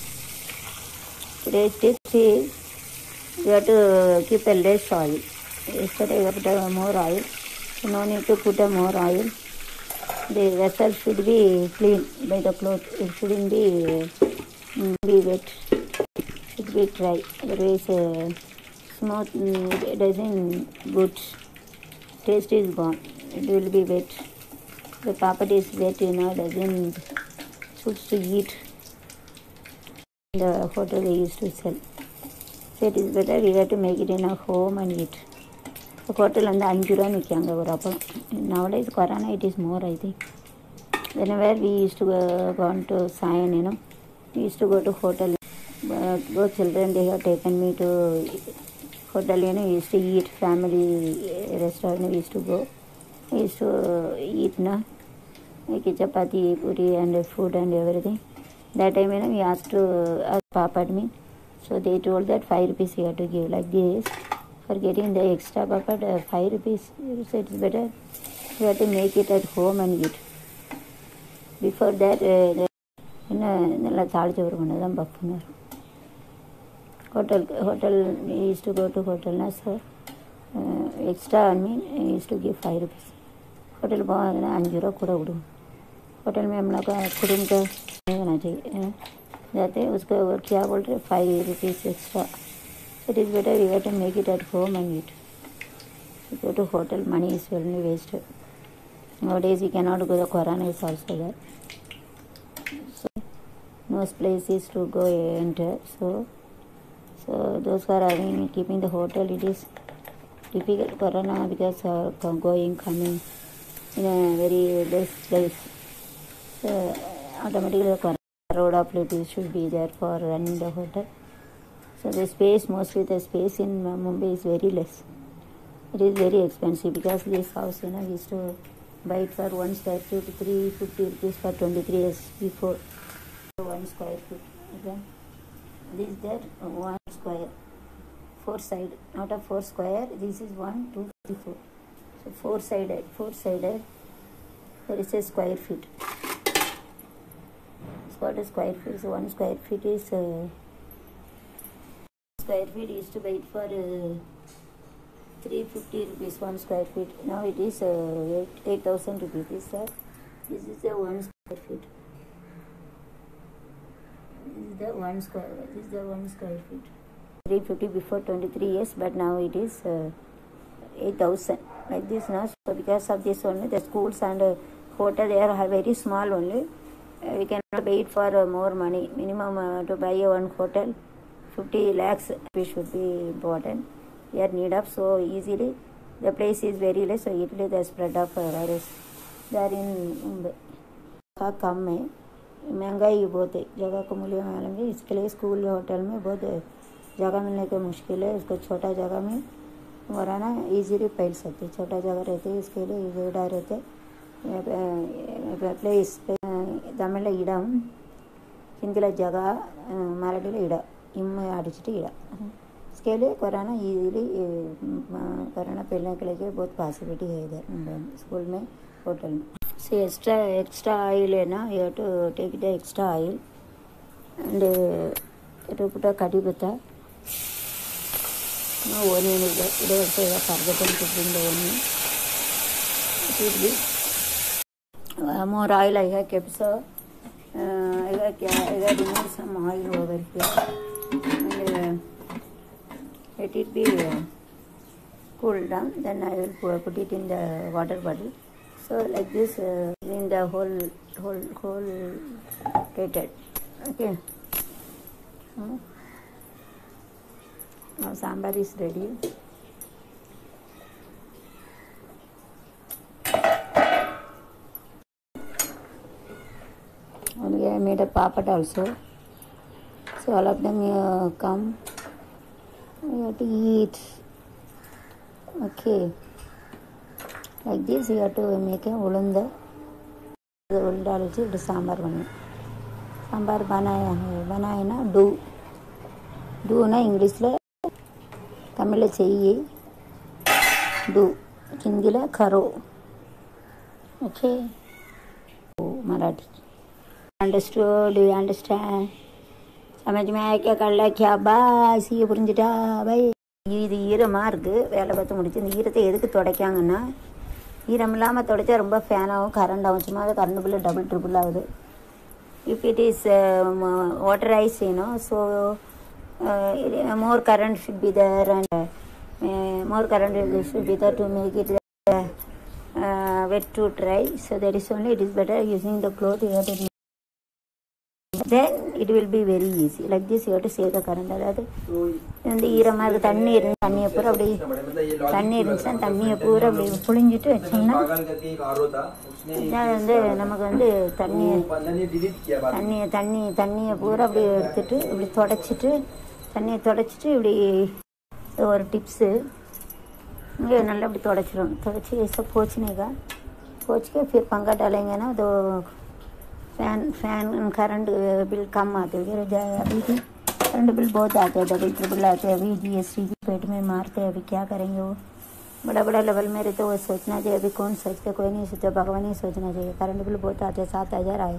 Today's tip is you have to keep a less oil. Yesterday you have to put more oil. So no need to put a more oil. The vessel should be clean by the cloth. It shouldn't be um, be wet. It should be dry. Otherwise. Uh, smooth, it doesn't good, taste is gone. It will be wet. The papad is wet, you know, doesn't suits to eat. The hotel they used to sell. So it is better we have to make it in a home and eat. The hotel and the anjura vikkanga or apple. Nowadays corona it is more, I think. Whenever we used to go, gone to Sion, you know, we used to go to hotel. But both children they have taken me to hotel, you know, we used to eat family restaurant. We used to go, we used to eat na like chapati, puri and food and everything. That time, you know, we asked to ask papad me, so they told that five rupees you have to give. Like this, for getting the extra papad, uh, five rupees. So it's better you have to make it at home and eat. Before that, uh, you know, nalla charge over panadam baffunar. Hotel, hotel, we used to go to hotel na, so uh, extra, I mean, we used to give five rupees. Hotel बहुत ना अंजूरा कुड़ा उड़ू. Hotel में हम लोग का कुड़ूम का नहीं होना चाहिए. जाते उसको क्या बोल रहे five rupees extra. It is better we have to make it at home and eat. You go to hotel, money is really wasted. Nowadays you cannot go. The corona is also there. So no places to go enter. So. So those who are having keeping the hotel, it is difficult corona because uh, going coming in a very less place. So automatically the corona road of people should be there for running the hotel. So the space, mostly the space in Mumbai is very less. It is very expensive because this house, you know, we used to buy it for one square feet three fifty rupees for twenty-three years before. One square feet. Okay. This is that one square, four side. Out of four square, this is one, two, three, four. So four sided, four sided. There is a square feet. It's called a square feet. So one square feet is uh, square feet used to buy it for uh, three fifty rupees. One square feet. Now it is uh, eight eight thousand rupees. This sir, this is the one square feet. This is the one square. This is the one square feet. three fifty before twenty-three years, but now it is uh, eight thousand. Like this now. So because of this only, the schools and uh, hotel they are very small only. we cannot wait for uh, more money. Minimum uh, to buy a one hotel, fifty lakhs we should be important. We are need of so easily. The place is very less, so easily the spread of uh, virus. They are in Mumbai. कम है, महंगाई बहुत है, जगह को मूल्य मालूम है, इसके लिए स्कूल होटल में बहुत जगह मिलने की मुश्किल है. उसको छोटा जगह में वरना इजीली फैल सकते. छोटा जगह रहते है, इसके लिए इजीडा रहते. प्लेस तमिल इडम हिंदी जगह मराठी इड इम अड़चिट इड. इसके लिए कोरोना इजीली कोरोना फैलने के लिए बहुत पॉसिबिलिटी है इधर स्कूल में होटल में. So extra extra oil है ना, you have to take the extra oil and uh, you have to put a curry pata. No onion is there. It also is a forgotten to bring the onion. It will be uh, more oil I have kept, so uh, I have I have removed some oil over here and uh, let it be uh, cooled down. Then I will put it in the water bottle. So like this, uh, in the whole, whole, whole catered. Okay. Hmm. Now sambar is ready. And I made a papad also. So all of them uh, come. We have to eat. Okay. Like this you have to make a उलंदा उल डाल के सांबार बने. सांबार बनाया है बनाया ना do do ना English ले तमिल चाहिए डू हिंदी ले करो. Okay Marathi understood you understand समझ में आया क्या कर ला क्या बास ये புரிஞ்சிட்டா भाई. இது ஈரமாக இருக்குது. வேலை பார்த்து முடிச்சு இந்த ஈரத்தை எதுக்கு துடைக்காங்கன்னா ஈரம் இல்லாமல் துடைச்சா ரொம்ப ஃபேனாகவும் கரண்ட் ஆகும். சும்மா கரண்ட் பில்லு டபுள் ட்ரிபிள் ஆகுது. If it is water is you know so more current should be there and more current should be there to make it wet to dry. So that is only it is better using the cloth. You have to then it will be very easy. Like this you have to save the current. அதாவது இந்த ஈரமாக இருக்குது தண்ணி இருந்து தண்ணியை பூரா அப்படி தண்ணி இருந்துச்சுன்னா தண்ணியை பூரா அப்படி புழிஞ்சிட்டு வச்சோம்னா இதான் வந்து நமக்கு வந்து தண்ணியை தண்ணியை தண்ணி தண்ணியை பூரா அப்படி எடுத்துட்டு இப்படி தொடச்சிட்டு தண்ணியை தொடச்சிட்டு இப்படி ஒரு டிப்ஸு இங்கே நல்லா இப்படி தொடச்சிடும். தொடச்சி ऐसा पोंछने का पोंछ के फिर पंखा डालेंगे ना तो फैन फैन करंट बिल कम आते हैं. अभी भी करंट बिल बहुत आते हैं, डबल ट्रिपल आते हैं. अभी जीएसटी की पेट में मारते हैं. अभी क्या करेंगे वो बड़ा बड़ा लेवल में रहते. वो सोचना चाहिए. अभी कौन सोचते, कोई नहीं सोचता. भगवान ही सोचना चाहिए. करंट बिल बहुत आते हैं. सात हज़ार आए.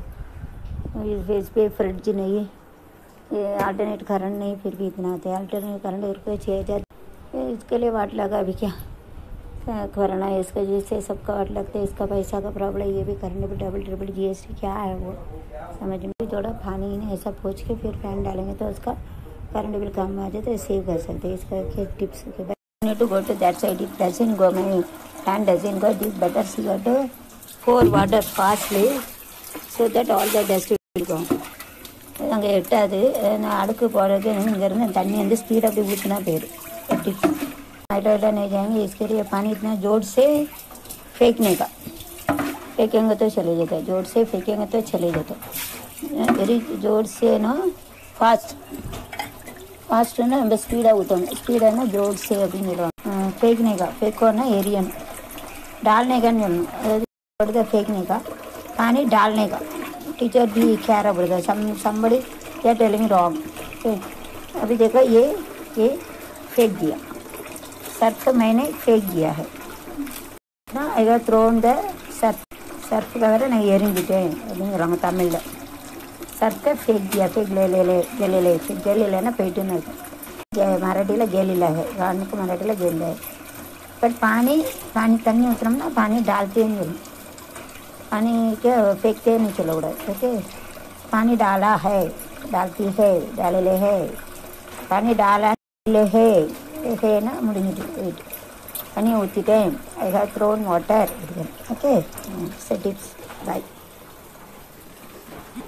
इस पे फ्रिज नहीं, ये अल्टरनेट करंट नहीं, फिर भी इतना आते हैं. अल्टरनेट करंट रुपये छः हज़ार इसके लिए वाट लगा. अभी क्या कोरोना है इसका जिससे सबका वाट लगता है. इसका पैसा का प्रॉब्लम. ये भी current bill double triple GST क्या है वो समझ में. थोड़ा पानी ने ऐसा पोंछ के फिर फैन डालेंगे तो उसका करंट बिल कम आ जाता है. सेव कर सकते हैं. इसका टिप्स के बाद need to go to that side. It doesn't go. My hand doesn't go. This better you got to pour water fastly so that all the dust will go. அங்கே எட்டாது அடுக்கு போடுறது. இங்கேருந்து தண்ணி வந்து ஸ்பீடாக அப்படி ஊற்றினா போயிடும். हाइड्रोडा नहीं जाएंगे. इसके लिए पानी इतना जोर से फेंकने का. फेंकेंगे तो चले जाता है. जोर से फेंकेंगे तो चले जाता है. वेरी जोर से ना फास्ट फास्ट ना बस स्पीड होता है. स्पीड है ना जोर से अभी मिलवा फेंकने का. फेंको ना एरिया डालने का नहीं फेंकने का. पानी डालने का. टीचर भी क्या रहा पड़ता सम somebody क्या टेलिंग रॉन्ग. अभी देखो ये ये फेंक दिया. सर्फ मैंने फेंक दिया है ना. I have thrown the surf. Surf वगैरह नहीं एरिंग तमिल सर्फ फेंक दिया. फेंक ले ले ले जले ले जले लेना पेट में. मराठी गेलिला है. गाने को मराठी गेल है. बट पानी पानी तन्नी उतरम ना पानी डालते नहीं. पानी के फेंकते नहीं चलो उड़ा. ओके पानी डाला है डालती है डाले ले है. पानी डाला ले है है ना मुड़ी पानी ஊற்றிட்டேன். I have thrown water. Okay. So tips. Bye.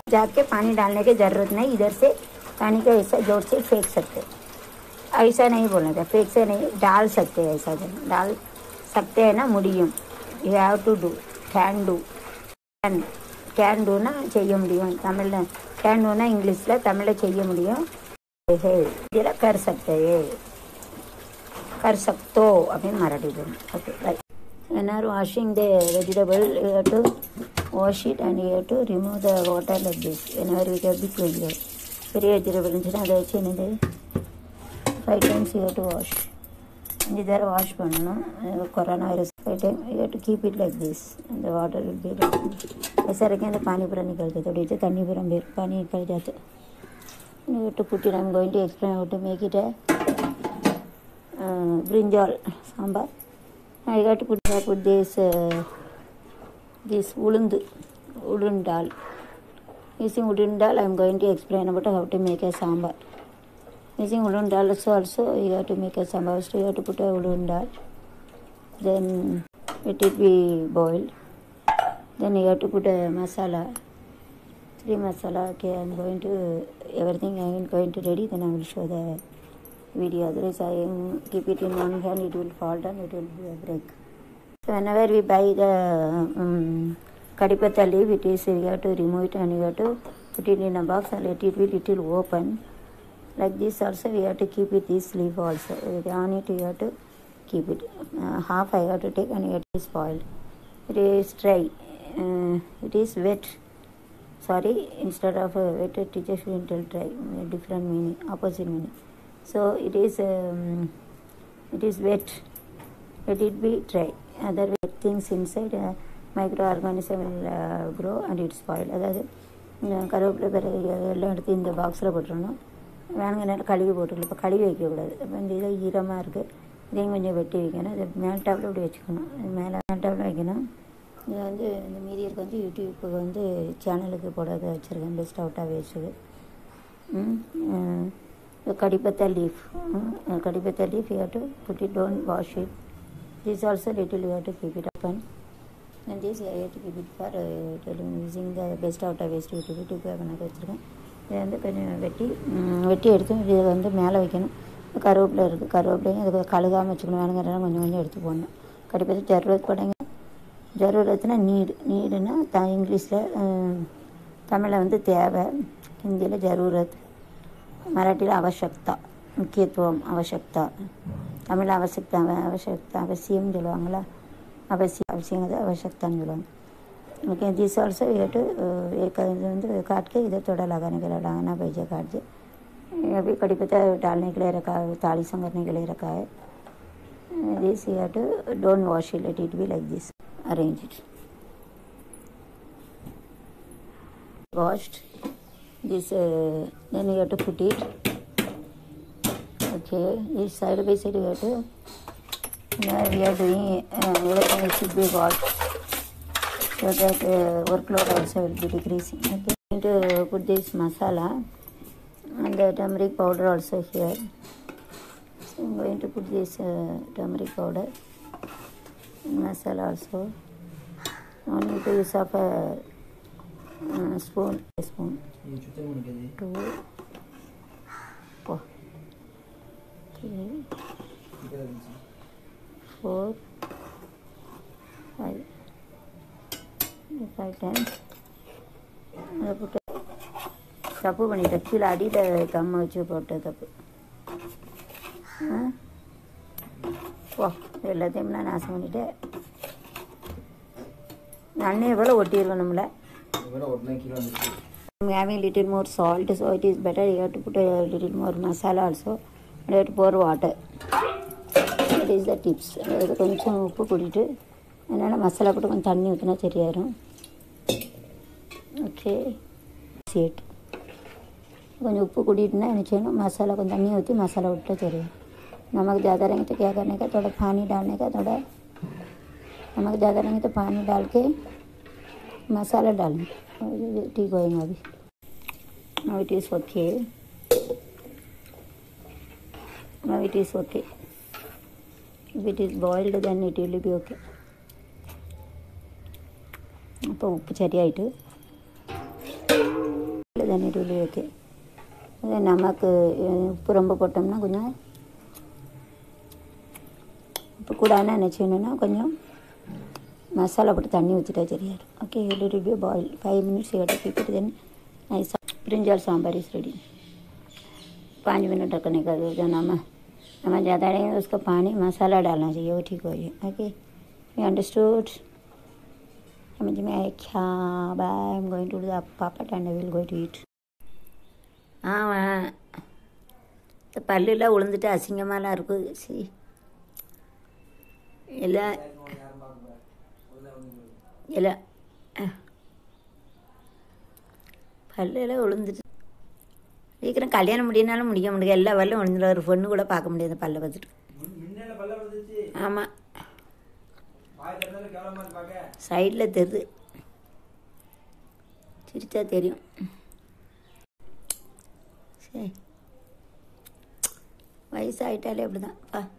जाके पानी डालने की ज़रूरत नहीं, इधर से पानी का ऐसा जोर से फेंक सकते, ऐसा नहीं बोलना था, फेंक से नहीं डाल सकते, ऐसा डाल सकते हैं ना, मुड़ियम, you have to do, can do, can can டூனா செய்ய முடியும், தமிழில் கேன் டூனா இங்கிலீஷில், தமிழில் செய்ய முடியும், இதில் கர் சக்தே கர் சக்தோ அப்படின்னு மராட்டி போகணும். Okay right. when are washing the vegetable, you have to wash it and you have to remove the water like this. whenever we get big vegetable, பெரிய வெஜிடபிள் இருந்துச்சுன்னா அதை வச்சு என்னது five times you have to wash, அஞ்சு தடவை wash பண்ணணும். Corona virus five time you have to keep it like this. அந்த water will be ऐसा रखें तो पानी पूरा निकल जाता, थोड़ी सी तन्नी पूरा पानी निकल जाता. you have to put it, I'm going to explain how to make it a uh, brinjal sambar. I got to put, I put this uh, this ulundu ulun dal. Using ulun dal, I'm going to explain about how to make a sambar. Using ulun dal also, also you have to make a sambar. So you have to put a ulun dal, then let it be boiled. Then you have to put a masala, three masala. Okay, I'm going to, everything I am going to ready, then I will show the video. Otherwise I am keep it in one hand, it will fall down, it will be a break. So whenever we buy the um, kadipata leaf, it is, you have to remove it and you have to put it in a box and let it be little open. Like this also we have to keep it, this leaf also. On it you have to keep it. Uh, half I have to take and it is spoiled. It is dry. Uh, it is wet. Sorry, instead of uh, wet, teacher should tell dry. Different meaning, opposite meaning. So it is um, it is wet. Let it be dry. Other wet things inside, uh, microorganism will uh, grow and it spoil. அதாவது கருவேப்பிலை பிறகு எல்லாம் எடுத்து இந்த பாக்ஸில் போட்டுருணும். வேணுங்க நேரம் கழுவி போட்டுக்கலாம். இப்போ கழுவி வைக்கக்கூடாது. இப்போ இந்த இதை ஈரமாக இருக்குது, இதையும் கொஞ்சம் வெட்டி வைக்கணும். இது மேல் டாப்பில் இப்படி வச்சுக்கணும், மேலே மேல் டாப்பில் வைக்கணும். இது வந்து இந்த மீதி இருக்க வந்து யூடியூப்புக்கு வந்து சேனலுக்கு போடாத வச்சுருக்கேன், பெஸ்ட் அவுட்டாக வேஸ்ட்டுக்கு. kadipata leaf, uh, kadipata leaf you have to put it, don't wash it. This also little you have to keep it open, and this you have to keep it for uh, using the best out of waste to to பண்ண வச்சுருக்கேன். இதை வந்து கொஞ்சம் வெட்டி வெட்டி எடுத்து இதை வந்து மேலே வைக்கணும். கருவேப்பிலை இருக்குது, கருவேப்பிலையும் இதுக்கு கழுகாமல் வச்சுக்கணும். வேணுங்கிறதெல்லாம் கொஞ்சம் கொஞ்சம் எடுத்து போடணும். கடிப்பத்து ஜரூரத் போடுங்க. ஜரூரத்துனா நீடு, நீடுனா த இங்கிலீஷில், தமிழில் வந்து தேவை, ஹிந்தியில் ஜரூரத், மராட்டியில் அவசக்தா, முக்கியத்துவம் அவசக்தா, தமிழ் அவசக்தா அவசக்தா அவசியம்னு சொல்லுவாங்களா, அவசியம் அவசியங்கிறது அவசக்தான்னு சொல்லுவாங்க. ओके दिस ऑल्सो ये टू एक काट के इधर थोड़ा लगाने के लिए लगाना भेजा काट दे. अभी कड़ी पत्ता डालने के लिए रखा है, तालीसम करने के लिए रखा है. This you have to don't wash it, let it be like this, arrange it. Washed this, uh, then you have to put it. Okay, this side by side you have to, now we are doing uh, everything should be washed, so that uh, workload also will be decreasing. Okay, I'm going to put this masala and the turmeric powder also here. So I'm going to put this uh, turmeric powder and masala also. I need to use up a uh, spoon, a spoon, two, four, three, four, five. Five times அதை போட்டு தப்பு பண்ணிட்டேன். கீழே அடியில் கம்மை வச்சு போட்ட தப்பு. ஓ எல்லாத்தையும் நான் நாசம் பண்ணிட்டேன். அன்னையை போல் ஒட்டிடுவேன் நம்மளை. having little more salt, so it is better you have to put a little more masala also, and you have to pour water. That is the tips. கொஞ்சம் உப்பு கூட்டிட்டு அதனால் மசாலா போட்டு கொஞ்சம் தண்ணி ஊற்றினா சரியாயிரும். ஓகே சேட் கொஞ்சம் உப்பு கூட்டிட்டுனா என்ன செய்யணும், मसाला கொஞ்சம் தண்ணி ஊற்றி मसाला விட்டு சரியாயிரும். नमक ज़्यादा रहेंगे तो क्या करने का, थोड़ा पानी डालने का, थोड़ा नमक ज़्यादा रहेंगे तो पानी डाल के मसाला डालना, ठीक होएगा. अभी now it is okay, now it is okay. If it is boiled then it will be okay. இப்போ உப்பு சரியாயிட்டு then it will be okay. நமக்கு உப்பு ரொம்ப போட்டோம்னா கொஞ்சம் உப்பு கூடாதுன்னா என்ன செய்யணும்னா கொஞ்சம் மசாலா போட்டு தண்ணி ஊற்றிட்டா சரியாரு. Okay, it will be boil five minutes. You have to keep it, then nice brinjal sambar is ready. पाँच मिनट रखने का जो नमक नमक ज़्यादा नहीं, उसका पानी मसाला डालना चाहिए, वो ठीक हो जाए. Okay, you understood? समझ में आया क्या? Bye. I am going to do the papad and I will go to eat. ஆமாம், இந்த பல்லுலாம் உளுந்துட்டு அசிங்கமாலாம் இருக்கும். சரி, எல்லாம் எல்லாம் பல்லெல்லாம் உளுந்துட்டு சீக்கிரம் கல்யாணம் முடியினாலும் முடிக்க முடியாது. எல்லா பல்லும் உளுந்துடும். ஒரு பொண்ணு கூட பார்க்க முடியாது பல்லை பார்த்துட்டு. ஆமாம், சைடில் தெரியுது, சிரிச்சா தெரியும். சரி, வயசாகிட்டாலே அப்படி தான் பா.